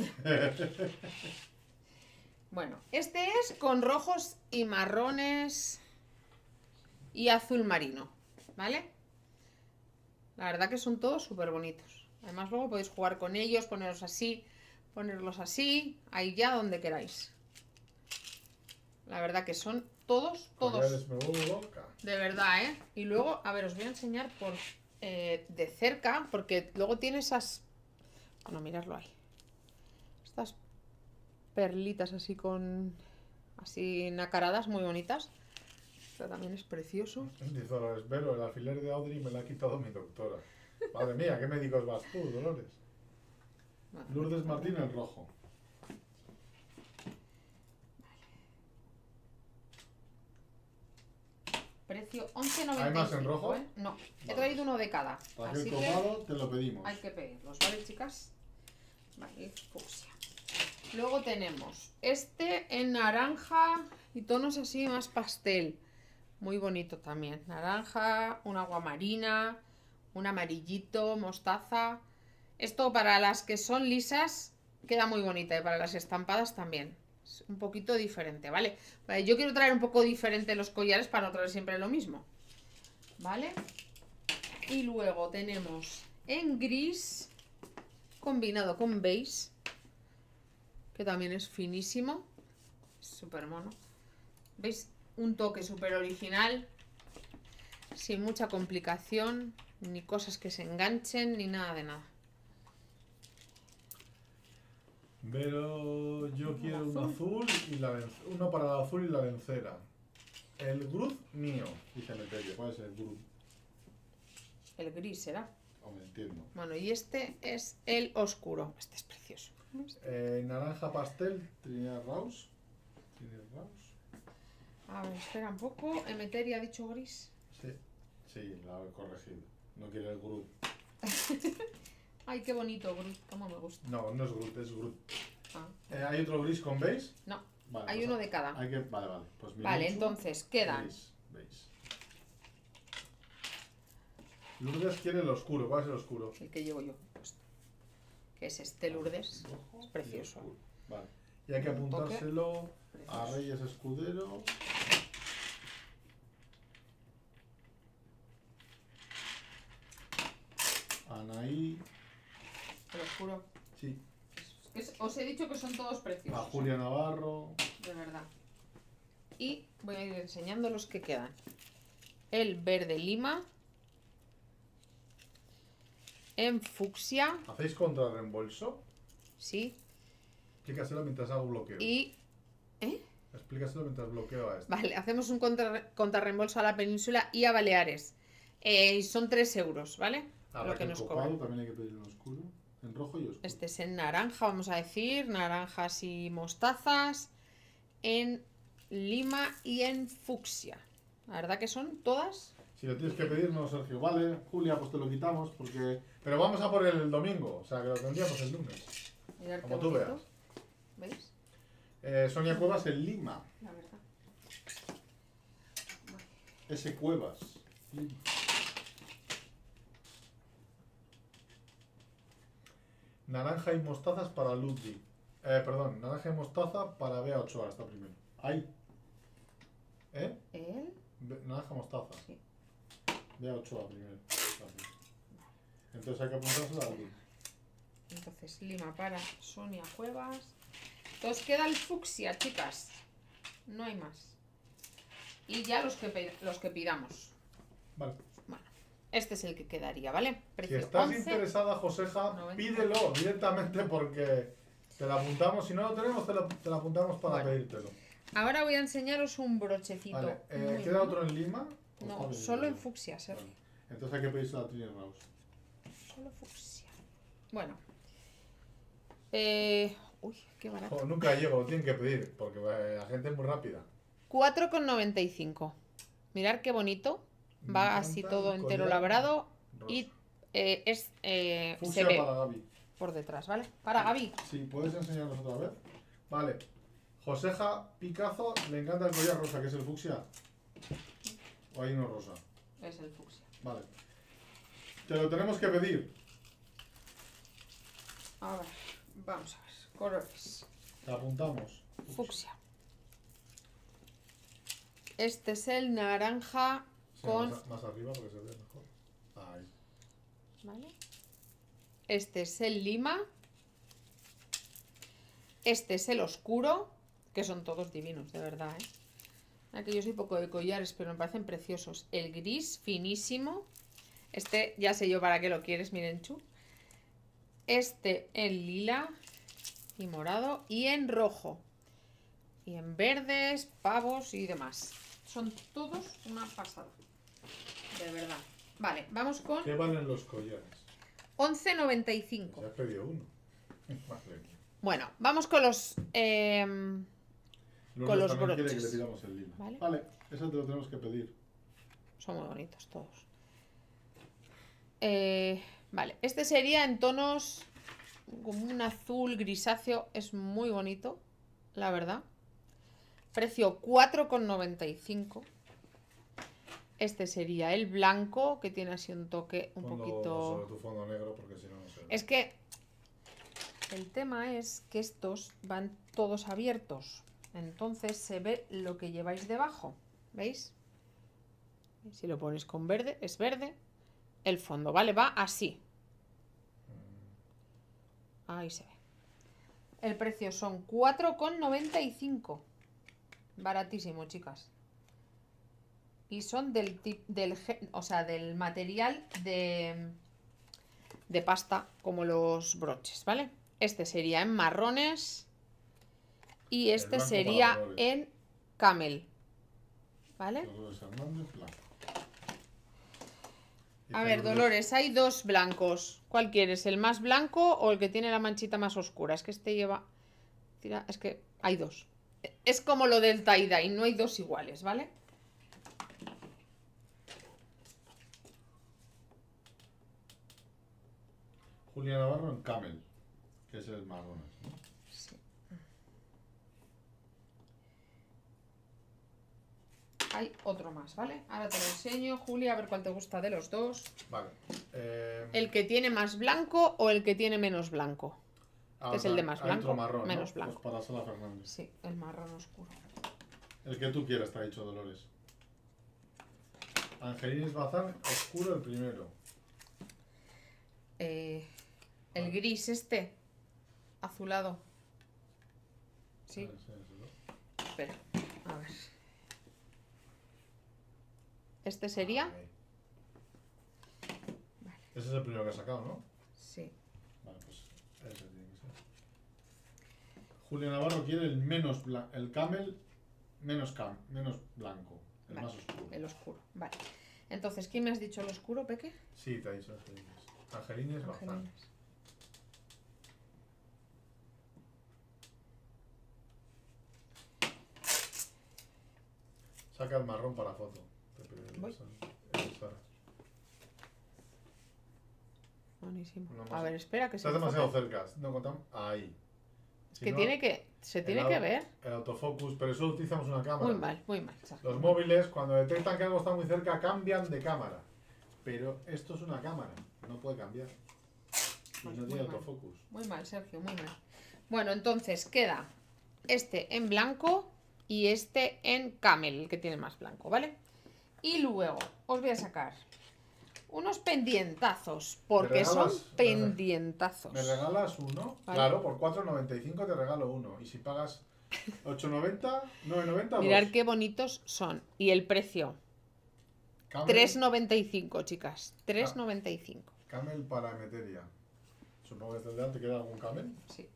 Bueno, este es con rojos y marrones y azul marino, ¿vale? La verdad que son todos súper bonitos. Además luego podéis jugar con ellos, poneros así ponerlos así, ahí ya donde queráis. La verdad que son todos, todos. Collares me vuelvo loca. De verdad, ¿eh? Y luego, a ver, os voy a enseñar por eh, de cerca, porque luego tiene esas... Bueno, miradlo ahí. Estas perlitas así con... Así nacaradas, muy bonitas. Pero también es precioso. Dice Dolores, Vero, el alfiler de Audrey me lo ha quitado mi doctora. Madre mía, ¿qué médicos vas tú, Dolores? Bueno, Lourdes Martín, el rojo. precio once noventa y cinco. ¿Hay más en rojo? ¿eh? No, he Vale. traído uno de cada. Raquel Así Copado, que te lo pedimos. hay que pedirlos, ¿vale, chicas? Vale, fucsia. Luego tenemos este en naranja y tonos así más pastel. Muy bonito también. Naranja, un agua marina, un amarillito, mostaza. Esto para las que son lisas queda muy bonita y para las estampadas también. Es un poquito diferente, ¿vale? Vale, yo quiero traer un poco diferente los collares para no traer siempre lo mismo. ¿Vale? Y luego tenemos en gris combinado con beige, que también es finísimo. Súper mono. ¿Veis? Un toque súper original, sin mucha complicación, ni cosas que se enganchen, ni nada de nada. Pero yo Un quiero un azul. azul y la len- uno para el azul y la lencera. El Gruz mío, dice Meterio. ¿Cuál es el Gruz? El gris será. Oh, me entiendo. Bueno, y este es el oscuro. Este es precioso. Eh, naranja pastel, Trinidad Rouse. Trinidad Rouse. A ver, espera un poco. Emeteri ha dicho gris. Sí, sí, la he corregido. No quiere el Gruz. Ay, qué bonito, gris. Cómo me gusta. No, no es Gruz, es Gruz. Ah, Eh, ¿Hay otro gris con beige? no, Vale, hay pues uno de cada. Hay que, vale, vale. Pues Vale, Mirinchu, entonces quedan. Beige, beige. Lourdes quiere el oscuro. ¿Cuál es el oscuro? El que llevo yo puesto. Que es este Lourdes. Rojo Es y precioso. oscuro. Vale. Y hay que Un toque apuntárselo a precioso. Reyes Escudero. Anaí. El oscuro. Sí. Es- es- os he dicho que son todos A preciosos. Julia Navarro. De verdad. Y voy a ir enseñando los que quedan. El verde lima. En fucsia. ¿Hacéis contrarreembolso? Sí. Explícaselo mientras hago bloqueo. Y... ¿Eh? Explícaselo mientras bloqueo a este. Vale, hacemos un contra- contrarreembolso a la península y a Baleares. Eh, y son tres euros, ¿vale? A Lo que Raquel nos Copado cobran. también hay que pedir en oscuro. En rojo y oscuro. Este es en naranja, vamos a decir. Naranjas y mostazas. En lima y en fucsia. La verdad que son todas. Si lo tienes que pedir, no, Sergio. Vale, Julia, pues te lo quitamos porque... Pero vamos a por el domingo, o sea que lo tendríamos el lunes. Mirad qué Como tú bonito. veas. ¿Veis? Eh, Sonia Cuevas en Lima. La verdad. S. Cuevas. Lima. Naranja y mostazas para Ludwig. Eh, perdón, naranja y mostaza para Bea Ochoa, está primero. Ahí. ¿Eh? El... Be- naranja mostaza. Sí. Bea Ochoa primero. Entonces hay que apuntársela a Ludwig. Entonces, lima para Sonia Cuevas. Entonces queda el fucsia, chicas. No hay más. Y ya los que, pe- los que pidamos. Vale. Bueno, este es el que quedaría, ¿vale? Si Precio estás once. interesada, Joseja, noventa. pídelo directamente porque te lo apuntamos. Si no lo tenemos, te lo, te lo apuntamos para Bueno. pedírtelo. Ahora voy a enseñaros un brochecito. Vale, eh, muy ¿queda mono. otro en Lima? ¿O está No, bien? solo en fucsia, Sergio. Vale. Entonces hay que pedirse a Trini Rouse. Solo fucsia. Bueno. Eh... Uy, qué barato. Jo, nunca llego, lo tienen que pedir porque eh, la gente es muy rápida. cuatro con noventa y cinco. Mirad qué bonito. Me Va así encanta todo el entero collar labrado. rosa. Y eh, es, eh, se Fucsia ve para Gaby. por detrás, ¿vale? Para Gaby. Sí, ¿puedes enseñarnos otra vez? Vale. Joseja Picazo le encanta el collar rosa, que es el fucsia. ¿O hay uno rosa? Es el fucsia. Vale. Te lo tenemos que pedir. A ver, vamos a ver. Colores. Te apuntamos. Fucsia. Este es el naranja Sí, con... más, más arriba porque se ve mejor. Ahí. ¿Vale? Este es el lima. Este es el oscuro, que son todos divinos, de verdad, ¿eh? Aquí yo soy poco de collares, pero me parecen preciosos. El gris, finísimo. Este, ya sé yo para qué lo quieres, miren, chu. Este en lila y morado y en rojo. Y en verdes, pavos y demás. Son todos una pasada. De verdad. Vale, vamos con ¿Qué valen los collares? once noventa y cinco. Se ha pedido uno. Madre mía. Bueno, vamos con los... Eh, Lourdes con los también quiere broches. que le pidamos el lila. ¿Vale? Vale, eso te lo tenemos que pedir. son muy bonitos todos. Eh, vale, este sería en tonos como un azul grisáceo. Es muy bonito, la verdad. Precio cuatro con noventa y cinco. Este sería el blanco, que tiene así un toque un Fondo poquito... sobre tu fondo negro, porque si no, no se ve. Es que el tema es que estos van todos abiertos. Entonces se ve lo que lleváis debajo. ¿Veis? Si lo pones con verde, es verde. El fondo, ¿vale? Va así. Ahí se ve. El precio son cuatro con noventa y cinco. Baratísimo, chicas. Y son del tip, del, o sea, del material de, de pasta, como los broches, ¿vale? Este sería en marrones y este blanco sería para colores. en camel, ¿vale? Dolores Hernández, blanco. Y A ver, Lourdes- Dolores, hay dos blancos. ¿Cuál quieres? ¿El más blanco o el que tiene la manchita más oscura? Es que este lleva... Tira, es que hay dos. Es como lo del tie-dye, no hay dos iguales, ¿vale? Julia Navarro en Camel, que es el marrón. ¿No? Sí. Hay otro más, ¿vale? Ahora te lo enseño, Julia, a ver cuál te gusta de los dos. Vale. Eh, ¿El que tiene más blanco o el que tiene menos blanco? ah, que es el de más hay otro blanco, marrón, menos ¿no? blanco. Pues para Sala Fernández. Sí, el marrón oscuro. El que tú quieras, te ha dicho Dolores. Angelines Bazán, oscuro el primero. Eh, el gris este, azulado. Sí, Vale, sí, sí, ¿no? espera, a ver. Este sería... Ahí. Ese es el primero que has sacado, ¿no? Sí. Vale, pues ese tiene que ser. Julia Navarro quiere el menos blanco, el camel menos cam, menos blanco, el Vale, más oscuro. el oscuro, vale. Entonces, ¿quién me has dicho el oscuro, Peque? Sí, te ha dicho Angelines. Angelines Bazán. Angelines. Saca el marrón para foto. Te pediré Voy. esa- esa. Buenísimo. Uno más. A ver, espera que se Estás demasiado enfoque. cerca. No contamos. Ahí. Es Si que no, tiene que... Se el tiene au- que ver. El autofocus, pero eso utilizamos una cámara. Muy mal, muy mal. Sergio. Los móviles, cuando detectan que algo está muy cerca, cambian de cámara. Pero esto es una cámara, no puede cambiar. Y Pues no muy tiene mal. autofocus. Muy mal, Sergio, muy mal. Bueno, entonces queda este en blanco y este en camel, el que tiene más blanco, ¿vale? Y luego os voy a sacar unos pendientazos, porque son regalas? pendientazos. ¿Me regalas uno? Vale. Claro, por cuatro noventa y cinco te regalo uno. Y si pagas ocho noventa, nueve noventa, Mirad dos. qué bonitos son. Y el precio, Camel, tres noventa y cinco, chicas. Ah. tres noventa y cinco. Camel para Emeteria. Supongo que tendrán, ¿te queda algún camel? Sí.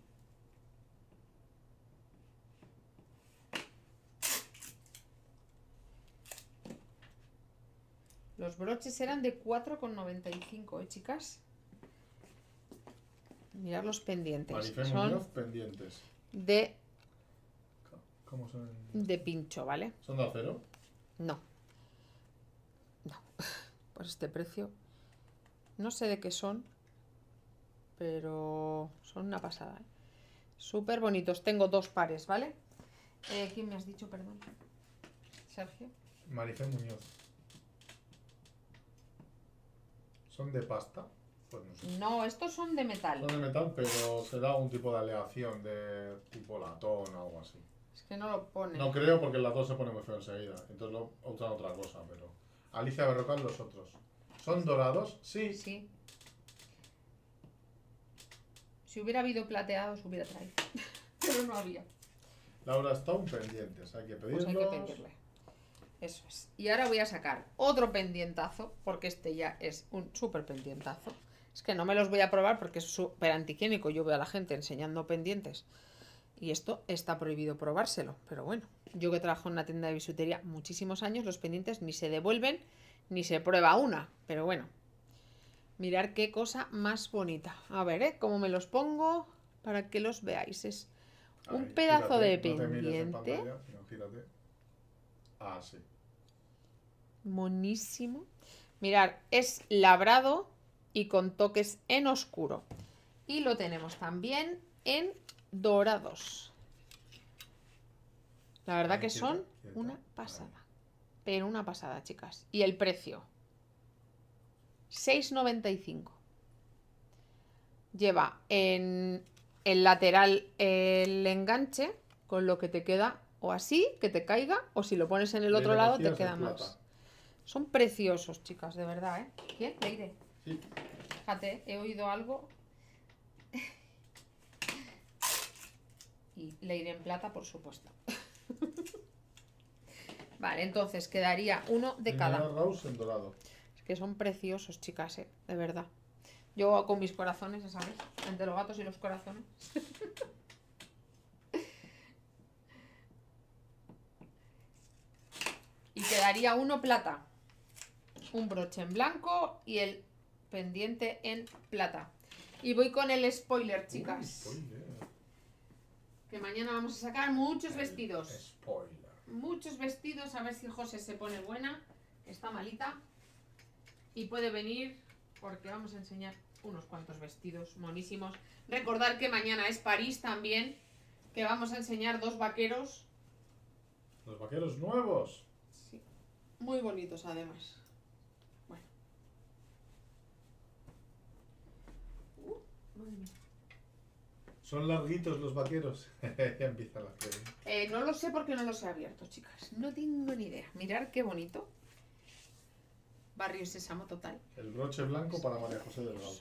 Los broches eran de cuatro con noventa y cinco, ¿eh, chicas? Mirad los pendientes. Marifé Son Muñoz, pendientes. de, ¿Cómo son? en- de pincho, ¿vale? ¿Son de acero? No. No. Por este precio. No sé de qué son, pero son una pasada, ¿eh? Súper bonitos. Tengo dos pares, ¿vale? Eh, ¿Quién me has dicho, perdón? Sergio. Marifé Muñoz. ¿Son de pasta? Pues no sé. No, estos son de metal. Son de metal, pero será un tipo de aleación de tipo latón o algo así. Es que no lo pone. No creo porque el latón se pone muy feo enseguida. Entonces lo usan otra cosa, pero... Alicia Berrocal, los otros. ¿Son dorados? Sí. Sí. Si hubiera habido plateados, hubiera traído. pero no había. Laura está un pendientes, hay que pedirlos. Pues hay que pedirle. Eso es. Y ahora voy a sacar otro pendientazo, porque este ya es un súper pendientazo. Es que no me los voy a probar porque es súper antihigiénico. Yo veo a la gente enseñando pendientes. Y esto está prohibido probárselo. Pero bueno, yo que trabajo en una tienda de bisutería muchísimos años, los pendientes ni se devuelven ni se prueba una. Pero bueno, mirad qué cosa más bonita. A ver, ¿eh? Cómo me los pongo para que los veáis. Es un Ahí, pedazo gírate, de no te mires en pendiente. pantalla, sino gírate. Ah, sí. Monísimo. Mirar, es labrado y con toques en oscuro. Y lo tenemos también en dorados. La verdad Ahí, que quieta, son quieta. una pasada. Pero una pasada, chicas. Y el precio. seis noventa y cinco. Lleva en el lateral el enganche, con lo que te queda o así, que te caiga, o si lo pones en el otro Leire lado te Macías queda en más. plata. Son preciosos, chicas, de verdad, ¿eh? ¿Quién? Leire. Sí. Fíjate, he oído algo. Y Leire en plata, por supuesto. Vale, entonces quedaría uno de Mineral cada. Rose en dorado. Es que son preciosos, chicas, ¿eh? De verdad. Yo con mis corazones, ya sabéis, entre los gatos y los corazones. Y quedaría uno plata. Un broche en blanco y el pendiente en plata. Y voy con el spoiler, chicas. Uy, spoiler. Que mañana vamos a sacar muchos El vestidos. Spoiler. Muchos vestidos. A ver si José se pone buena. Está malita. Y puede venir porque vamos a enseñar unos cuantos vestidos monísimos. Recordar que mañana es París también. Que vamos a enseñar dos vaqueros. Los vaqueros nuevos. Sí. Muy bonitos además. Bueno. Uh, madre mía. Son larguitos los vaqueros. Ya empiezan las que Eh, no lo sé porque no los he abierto, chicas. No tengo ni idea. Mirad qué bonito. Barrio Sésamo total. El broche blanco para María José Delgado.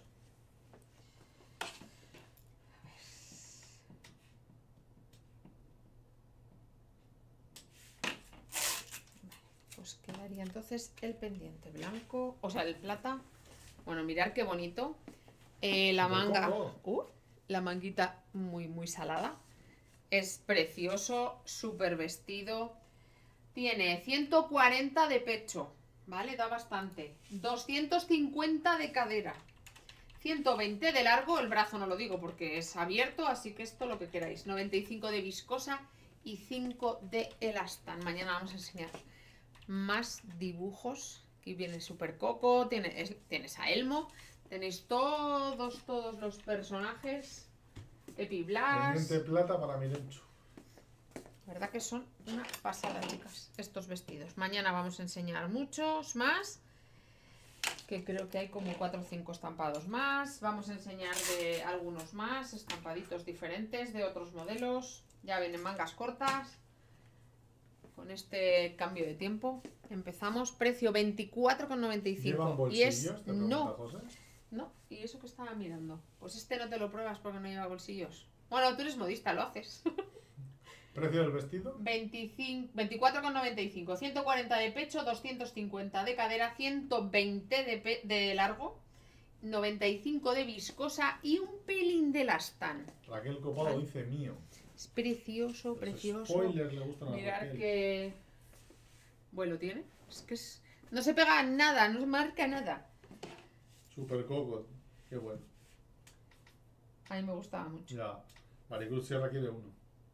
Pues quedaría entonces el pendiente blanco, o sea, el plata. Bueno, mirad qué bonito. Eh, la Súper manga, cómodo. uh, la manguita muy, muy salada. Es precioso, súper vestido. Tiene ciento cuarenta de pecho, ¿vale? Da bastante. doscientos cincuenta de cadera. ciento veinte de largo, el brazo no lo digo porque es abierto, así que esto lo que queráis. noventa y cinco de viscosa y cinco de elastán. Mañana vamos a enseñar más dibujos. Aquí viene Super Coco, tiene, es- tienes a Elmo, tenéis todos, todos los personajes. Epi Blas. Pendiente plata para Mirenchu. La verdad que son una pasada, chicas, estos vestidos. Mañana vamos a enseñar muchos más. Que creo que hay como cuatro o cinco estampados más. Vamos a enseñar de algunos más, estampaditos diferentes de otros modelos. Ya vienen mangas cortas. Con este cambio de tiempo empezamos. Precio veinticuatro con noventa y ¿Llevan cinco. Y bolsillos? es... Te pregunta No, José. no. Y eso que estaba mirando. Pues este no te lo pruebas porque no lleva bolsillos. Bueno, tú eres modista, lo haces. ¿Precio del vestido? veinticinco, veinticuatro con noventa y cinco, ciento cuarenta de pecho, doscientos cincuenta de cadera, ciento veinte de, pe- de largo, noventa y cinco de viscosa y un pelín de elastán. Raquel Copado dice mío. Es precioso, Los precioso. spoilers le gustan a Mirar Raquel. qué vuelo tiene. Es que es... no se pega nada, no se marca nada. Super Coco. Qué bueno. A mí me gustaba mucho. Ya. Maricruz Sierra quiere uno.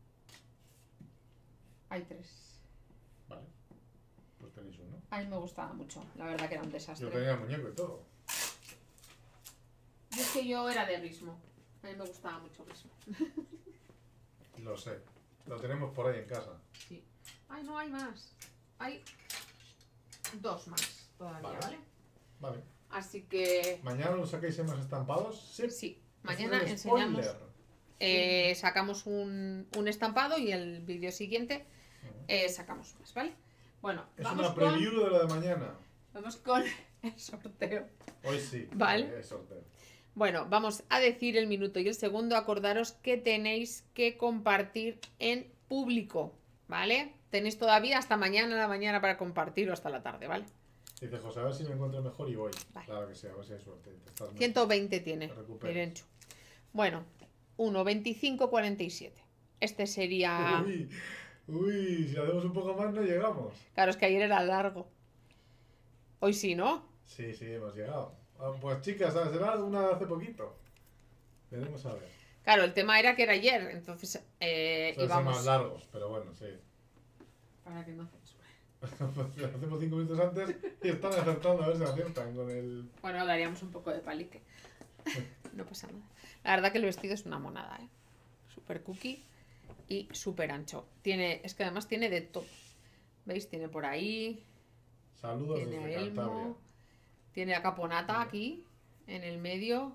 Hay tres. Vale. Pues tenéis uno. A mí me gustaba mucho. La verdad que era un Yo desastre. tenía el muñeco y todo. Yo es que yo era de Rismo. A mí me gustaba mucho Rismo. Lo sé. Lo tenemos por ahí en casa. Sí. Ay, no hay más. Hay dos más todavía, Vale. ¿vale? Vale. Así que ¿Mañana lo sacáis en más estampados? Sí. sí, Es mañana un enseñamos, spoiler. eh, sacamos un, un estampado y el vídeo siguiente Ujú. eh, sacamos más, ¿vale? Bueno, Es vamos una con, preview de lo de mañana. vamos con el sorteo. Hoy sí. Vale. Es sorteo. Bueno, vamos a decir el minuto y el segundo. Acordaros que tenéis que compartir en público, ¿vale? Tenéis todavía hasta mañana a la mañana para compartir o hasta la tarde, ¿vale? Dice José, a ver si me encuentro mejor y voy. Vale. Claro que sí, a ver si hay suerte. Te estás mejor. ciento veinte tiene Te recuperas. Mirenchu. Bueno, uno, veinticinco, cuarenta y siete. Este sería... Uy, uy, si hacemos un poco más no llegamos. Claro, es que ayer era largo. Hoy sí, ¿no? Sí, sí, hemos llegado. Ah, pues chicas, será una de hace poquito. Veremos a ver. Claro, el tema era que era ayer, entonces eh, Son íbamos... más largos, pero bueno, sí. Para que no censure. Hacemos cinco minutos antes y están acertando a ver si aciertan con el... Bueno, daríamos un poco de palique. No pasa nada. La verdad que el vestido es una monada, ¿eh? Súper cookie y súper ancho. Tiene, es que además tiene de todo. ¿Veis? Tiene por ahí... Saludos Tiene desde a Elmo, Cantabria. tiene a Caponata aquí, en el medio.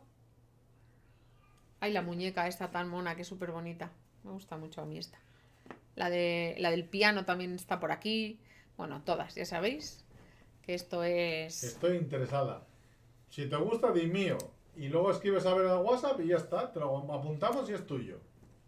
Ay, la muñeca esta tan mona, que es súper bonita. Me gusta mucho a mí esta. La, de, la del piano también está por aquí. Bueno, todas, ya sabéis que esto es... Estoy interesada. Si te gusta, di mío. Y luego escribes a ver al WhatsApp y ya está. Te lo apuntamos y es tuyo.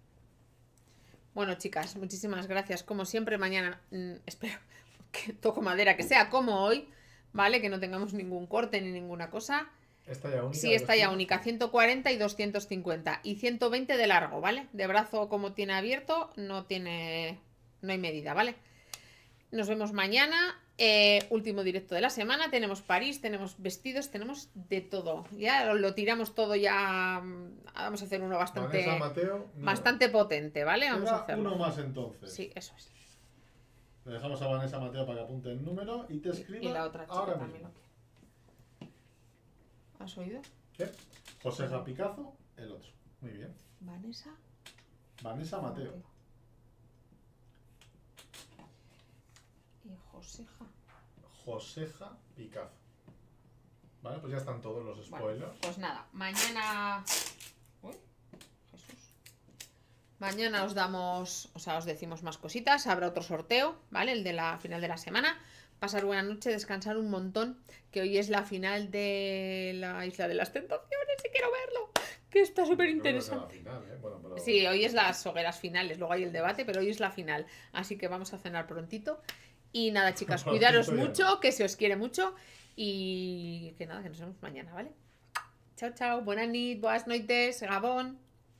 Bueno, chicas, muchísimas gracias. Como siempre, mañana mmm, espero que toco madera, que sea como hoy, ¿vale? Que no tengamos ningún corte ni ninguna cosa. Esta ya única. Sí, esta ya única, ciento cuarenta y doscientos cincuenta. Y ciento veinte de largo, ¿vale? De brazo como tiene abierto, no tiene... no hay medida, ¿vale? Nos vemos mañana. Eh, último directo de la semana. Tenemos París, tenemos vestidos, tenemos de todo. Ya lo, lo tiramos todo ya. Vamos a hacer uno bastante... Vanessa Mateo, no. Bastante potente, ¿vale? Vamos Queda a hacerlo. uno más entonces. Sí, eso es. Le dejamos a Vanessa Mateo para que apunte el número y te escriba Y la otra chica ahora también mismo. lo quiere. ¿Has oído? ¿Qué? Joseja Picazo, el otro. Muy bien. Vanessa. Vanessa Mateo. Y Joseja. Joseja Picazo. Vale, pues ya están todos los spoilers. Bueno, pues nada, mañana... Uy, Jesús. Mañana os damos, o sea, os decimos más cositas. Habrá otro sorteo, ¿vale? El de la final de la semana. Pasar buena noche, descansar un montón. Que hoy es la final de la Isla de las Tentaciones y quiero verlo. Que está súper interesante. Final, ¿eh? Bueno, pero... Sí, hoy es las hogueras finales. Luego hay el debate, pero hoy es la final. Así que vamos a cenar prontito. Y nada, chicas, cuidaros mucho, que se os quiere mucho. Y que nada, que nos vemos mañana, ¿vale? Chao, chao. Buenas noches, buenas noites, Gabón.